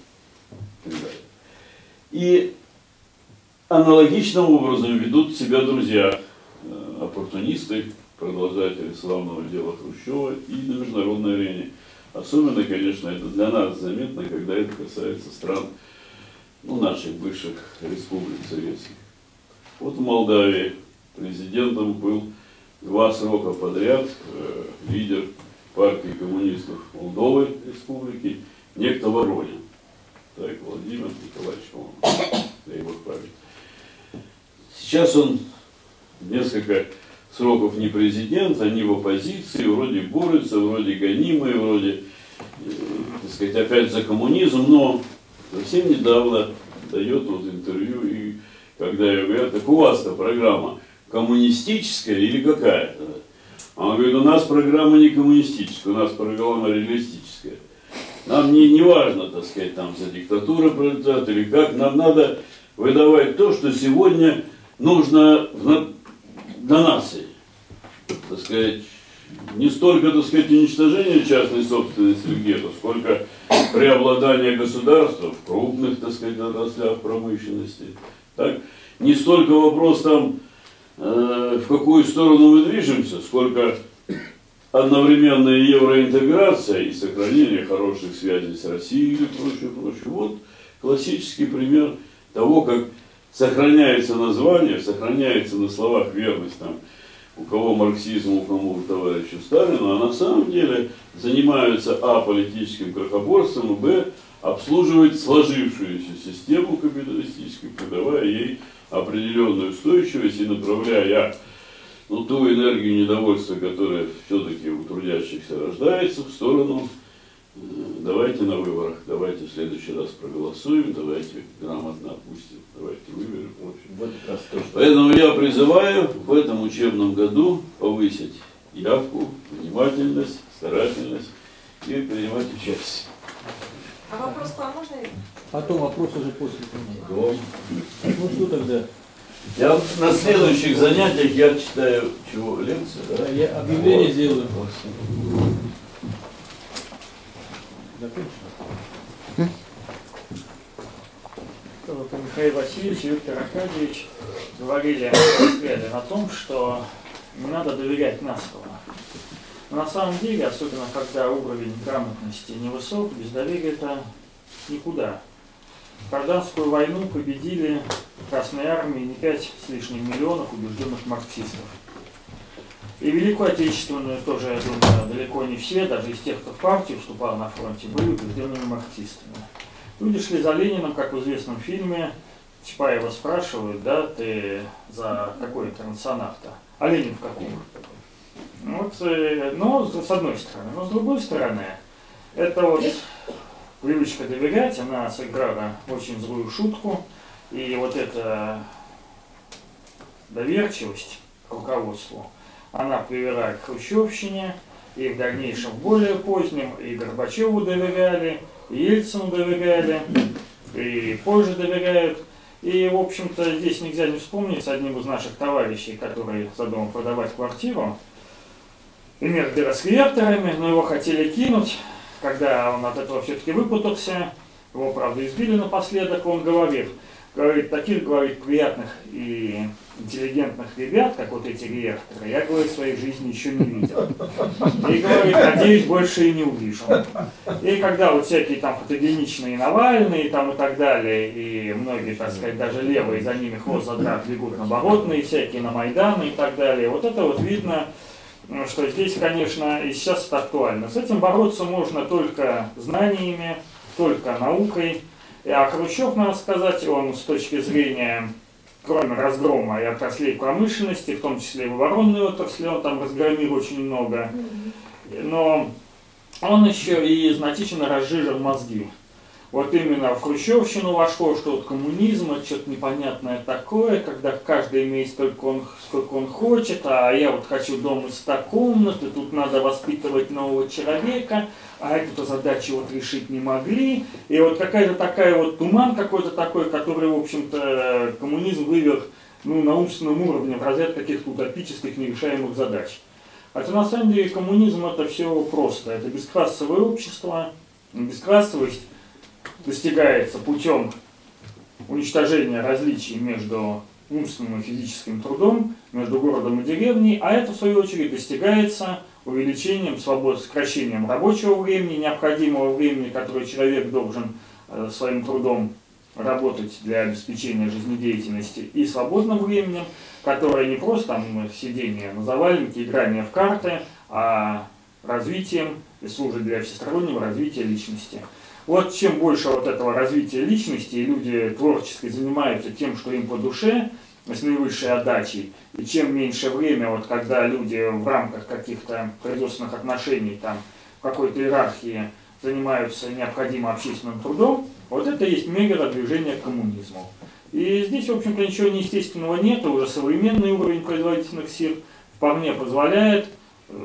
И аналогичным образом ведут себя друзья, оппортунисты, продолжатели славного дела Хрущева и на международной арене. Особенно, конечно, это для нас заметно, когда это касается стран, ну, наших бывших республик советских. Вот в Молдавии президентом был два срока подряд э, лидер партии коммунистов Молдовы республики, некто Воронин. Так, Владимир Николаевич, по-моему, для его памяти. Сейчас он несколько сроков не президент, они в оппозиции, вроде борются, вроде гонимые, вроде, э, так сказать, опять за коммунизм, но совсем недавно дает вот интервью, и когда я говорю, так у вас-то программа коммунистическая или какая-то? Он говорит, у нас программа не коммунистическая, у нас программа реалистическая. Нам не, не важно, так сказать, там за диктатуру пролетать или как, нам надо выдавать то, что сегодня нужно в, для нации. Так сказать, не столько, так сказать, уничтожение частной собственности где-то, сколько преобладание государства в крупных, так сказать, отраслях промышленности. Так? Не столько вопрос там, э, в какую сторону мы движемся, сколько одновременная евроинтеграция и сохранение хороших связей с Россией и прочее, прочее. Вот классический пример того, как сохраняется название, сохраняется на словах верность там, у кого марксизму, у кого товарищу Сталину, а на самом деле занимаются а. политическим крохоборством, и б. обслуживать сложившуюся систему капиталистическую, придавая ей определенную устойчивость и направляя ну, ту энергию недовольства, которая все-таки у трудящихся рождается, в сторону э, давайте на выборах, давайте в следующий раз проголосуем, давайте грамотно опустим, давайте выберем. В общем. Вот как раз то, что... Поэтому я призываю в этом учебном году повысить явку, внимательность, старательность и принимать участие. А вопрос к вам можно? Потом вопрос уже после. Да. Ну что тогда? Я на следующих занятиях я читаю чего, лекцию, да? Да, я объявление вот. сделаю. Вот Михаил Васильевич и Виктор Аркадьевич говорили о том, что не надо доверять на слово. Но на самом деле, особенно когда уровень грамотности невысок, без доверия это никуда. Гражданскую войну победили Красной Армии не пять с лишним миллионов убежденных марксистов. И Великую Отечественную тоже, я думаю, далеко не все, даже из тех, кто в партию вступал на фронте, были убежденными марксистами. Люди шли за Лениным, как в известном фильме. Чапаева спрашивают, да, ты за какой интернационал-то? А Ленин в каком? Вот, но с одной стороны. Но с другой стороны, это вот привычка доверять, она сыграла очень злую шутку. И вот эта доверчивость к руководству, она привела к хрущевщине, и в дальнейшем, в более позднем, и Горбачеву доверяли, и Ельцину доверяли, и позже доверяют. И, в общем-то, здесь нельзя не вспомнить с одним из наших товарищей, который задумал продавать квартиру. Пример с риэлторами, но его хотели кинуть. Когда он от этого все-таки выпутался, его, правда, избили напоследок, он говорит, говорит, таких, говорит, приятных и интеллигентных ребят, как вот эти риэлторы, я, говорит, в своей жизни еще не видел. И, говорит, надеюсь, больше и не увижу. И когда вот всякие там фотогеничные Навальные там и так далее, и многие, так сказать, даже левые за ними хвост задрав бегут на Болотные, всякие на Майданы и так далее, вот это вот видно, что здесь, конечно, и сейчас это актуально. С этим бороться можно только знаниями, только наукой. А Хрущев, надо сказать, он с точки зрения, кроме разгрома и отраслей промышленности, в том числе и в оборонной отрасли, он там разгромил очень много, но он еще и значительно разжижил мозги. Вот именно в хрущевщину вошло, что вот коммунизм, это что-то непонятное такое, когда каждый имеет столько он, сколько он хочет, а я вот хочу дом из ста комнат, и тут надо воспитывать нового человека, а эту задачу вот решить не могли. И вот какая-то такая вот туман какой-то такой, который, в общем-то, коммунизм вывел, ну, на умственном уровне в разряд каких-то утопических нерешаемых задач. Хотя на самом деле коммунизм это все просто, это бесклассовое общество, бесклассовость достигается путем уничтожения различий между умственным и физическим трудом, между городом и деревней, а это, в свою очередь, достигается увеличением свободы, сокращением рабочего времени, необходимого времени, которое человек должен э, своим трудом работать для обеспечения жизнедеятельности, и свободным временем, которое не просто там, сидение на заваленке, играние в карты, а развитием и служит для всестороннего развития личности. Вот чем больше вот этого развития личности, и люди творчески занимаются тем, что им по душе, с наивысшей отдачей, и чем меньше время, вот когда люди в рамках каких-то производственных отношений, там, в какой-то иерархии занимаются необходимым общественным трудом, вот это есть мега-движение к коммунизму. И здесь, в общем-то, ничего неестественного нет, уже современный уровень производительных сил вполне позволяет э,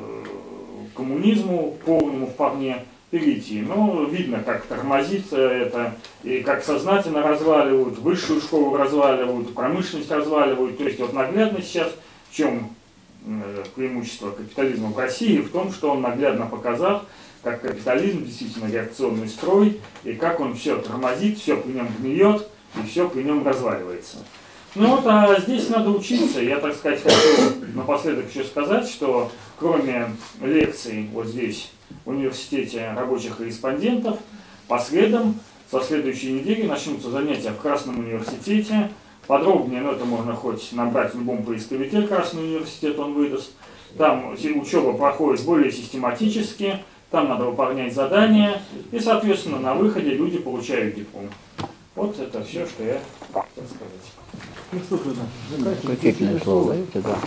коммунизму, полному вполне, перейти. Но видно, как тормозится это, и как сознательно разваливают, высшую школу разваливают, промышленность разваливают. То есть вот наглядно сейчас, в чем преимущество капитализма в России, в том, что он наглядно показал, как капитализм действительно реакционный строй, и как он все тормозит, все при нем гниет, и все при нем разваливается. Ну вот, а здесь надо учиться. Я, так сказать, хочу напоследок еще сказать, что кроме лекций вот здесь, в университете рабочих корреспондентов, по средам, со следующей недели начнутся занятия в Красном университете. Подробнее, ну это можно хоть набрать в любом поисковике, Красный университет он выдаст. Там учеба проходит более систематически, там надо выполнять задания, и, соответственно, на выходе люди получают диплом. Вот это все, что я хотел сказать. Ну что ж, Заключительное слово даете, да.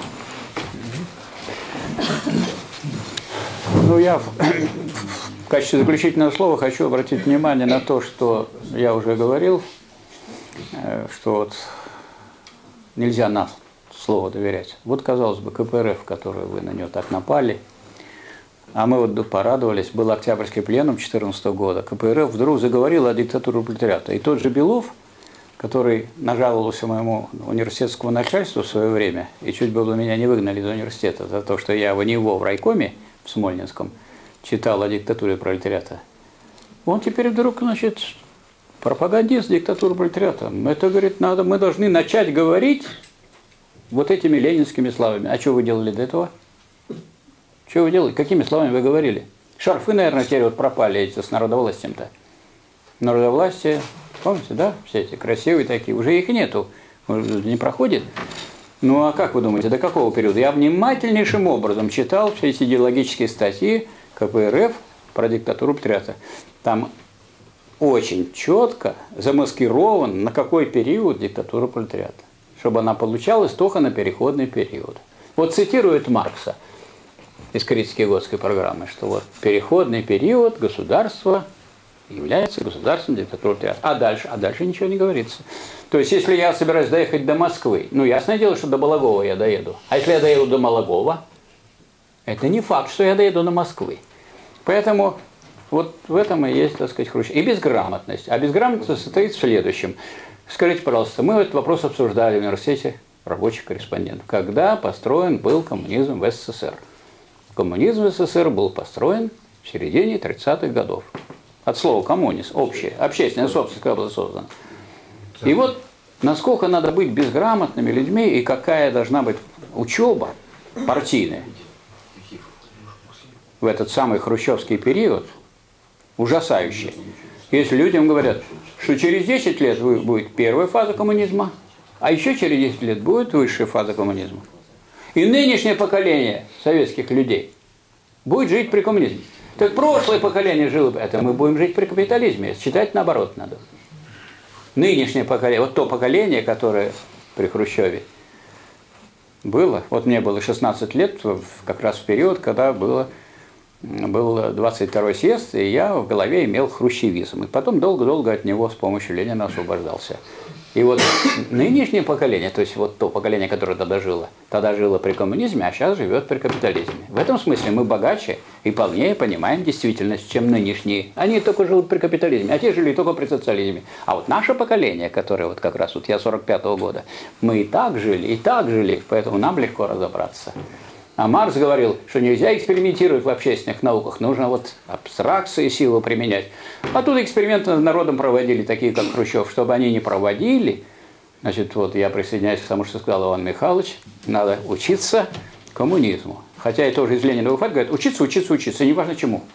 Ну, я в качестве заключительного слова хочу обратить внимание на то, что я уже говорил, что вот нельзя на слово доверять. Вот, казалось бы, ка пэ эр эф, которую вы на нее так напали, а мы вот порадовались, был Октябрьский пленум две тысячи четырнадцатого года, ка пэ эр эф вдруг заговорил о диктатуре пролетариата. И тот же Белов, который нажаловался моему университетскому начальству в свое время, и чуть было меня не выгнали из университета за то, что я у него в райкоме в Смольнинском читал о диктатуре пролетариата. Он теперь вдруг, значит, пропагандист диктатуры пролетариата. Это, говорит, надо, мы должны начать говорить вот этими ленинскими словами. А что вы делали до этого? Что вы делаете? Какими словами вы говорили? Шарфы, наверное, теперь вот пропали эти с народовластием-то. Народовластие, помните, да? Все эти красивые такие. Уже их нету. Не проходит. Ну а как вы думаете, до какого периода? Я внимательнейшим образом читал все эти идеологические статьи ка пэ эр эф про диктатуру пролетариата. Там очень четко замаскирован, на какой период диктатура пролетариата. Чтобы она получалась только на переходный период. Вот цитирует Маркса из критики Готской программы, что вот переходный период государства является государственной диктатурой пролетариата. А дальше? А дальше ничего не говорится. То есть, если я собираюсь доехать до Москвы, ну, ясное дело, что до Балагова я доеду. А если я доеду до Балагова, это не факт, что я доеду до Москвы. Поэтому вот в этом и есть, так сказать, Хрущев. И безграмотность. А безграмотность состоит в следующем. Скажите, пожалуйста, мы этот вопрос обсуждали в университете рабочих корреспондентов. Когда построен был коммунизм в эс эс эс эр? Коммунизм в эс эс эс эр был построен в середине тридцатых годов. От слова коммунизм, общее, общественная собственность, когда была создана. И вот насколько надо быть безграмотными людьми и какая должна быть учеба партийная в этот самый хрущевский период, ужасающая. Если людям говорят, что через десять лет будет первая фаза коммунизма, а еще через десять лет будет высшая фаза коммунизма. И нынешнее поколение советских людей будет жить при коммунизме. Так прошлое поколение жило бы, это мы будем жить при капитализме. Считать наоборот надо. Нынешнее поколение, вот то поколение, которое при Хрущеве было, вот мне было шестнадцать лет, как раз в период, когда было, был двадцать второй съезд, и я в голове имел хрущевизм. И потом долго-долго от него с помощью Ленина освобождался. И вот нынешнее поколение, то есть вот то поколение, которое тогда жило, тогда жило при коммунизме, а сейчас живет при капитализме. В этом смысле мы богаче и полнее понимаем действительность, чем нынешние. Они только живут при капитализме, а те жили только при социализме. А вот наше поколение, которое вот как раз, вот я сорок пятого года, мы и так жили, и так жили, поэтому нам легко разобраться. А Маркс говорил, что нельзя экспериментировать в общественных науках, нужно вот абстракции, силу применять. А тут эксперименты над народом проводили, такие как Хрущев, чтобы они не проводили. Значит, вот я присоединяюсь к тому, что сказал Иван Михайлович, надо учиться коммунизму. Хотя и тоже из Ленина выходит, говорят, учиться, учиться, учиться, неважно чему.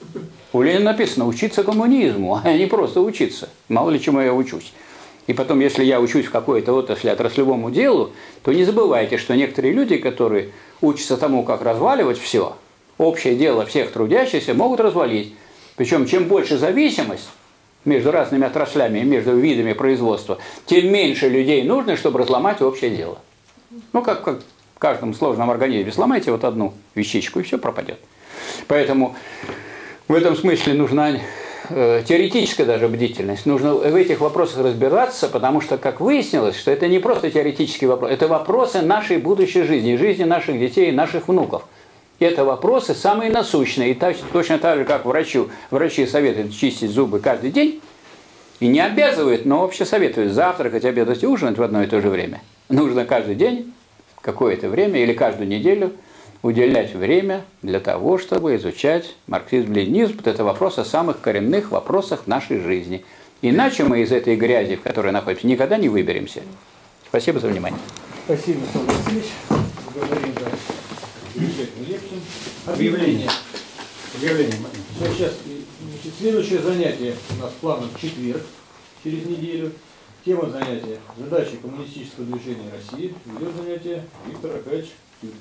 У Ленина написано учиться коммунизму, а не просто учиться. Мало ли чему я учусь. И потом, если я учусь в какой-то отрасли, отраслевому делу, то не забывайте, что некоторые люди, которые учатся тому, как разваливать все, общее дело всех трудящихся, могут развалить. Причем, чем больше зависимость между разными отраслями и между видами производства, тем меньше людей нужно, чтобы разломать общее дело. Ну, как, как в каждом сложном организме. Сломайте вот одну вещичку, и все пропадет. Поэтому в этом смысле нужна теоретическая даже бдительность. Нужно в этих вопросах разбираться, потому что, как выяснилось, что это не просто теоретические вопросы, это вопросы нашей будущей жизни, жизни наших детей и наших внуков. Это вопросы самые насущные. И так, точно так же, как врачу, врачи советуют чистить зубы каждый день, и не обязывают, но вообще советуют завтракать, обедать и ужинать в одно и то же время. Нужно каждый день, какое-то время или каждую неделю уделять время для того, чтобы изучать марксизм-ленинизм. Это вопрос о самых коренных вопросах нашей жизни. Иначе мы из этой грязи, в которой находимся, никогда не выберемся. Спасибо за внимание. Спасибо, Михаил Васильевич. Благодарим за замечательную лекцию. Объявление. Объявление. Сейчас, значит, следующее занятие у нас в планах в четверг, через неделю. Тема занятия – задачи коммунистического движения России. Ведет занятие Виктор Аркадьевич Юрьев.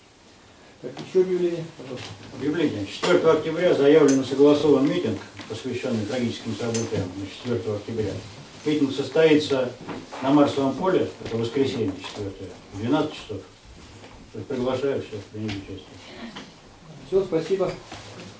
Так, еще объявление, пожалуйста. Объявление. четвёртого октября заявлен согласован митинг, посвященный трагическим событиям четвёртого октября. Митинг состоится на Марсовом поле, это воскресенье четвёртое, в двенадцать часов. Приглашаю всех принять участие. Все, спасибо.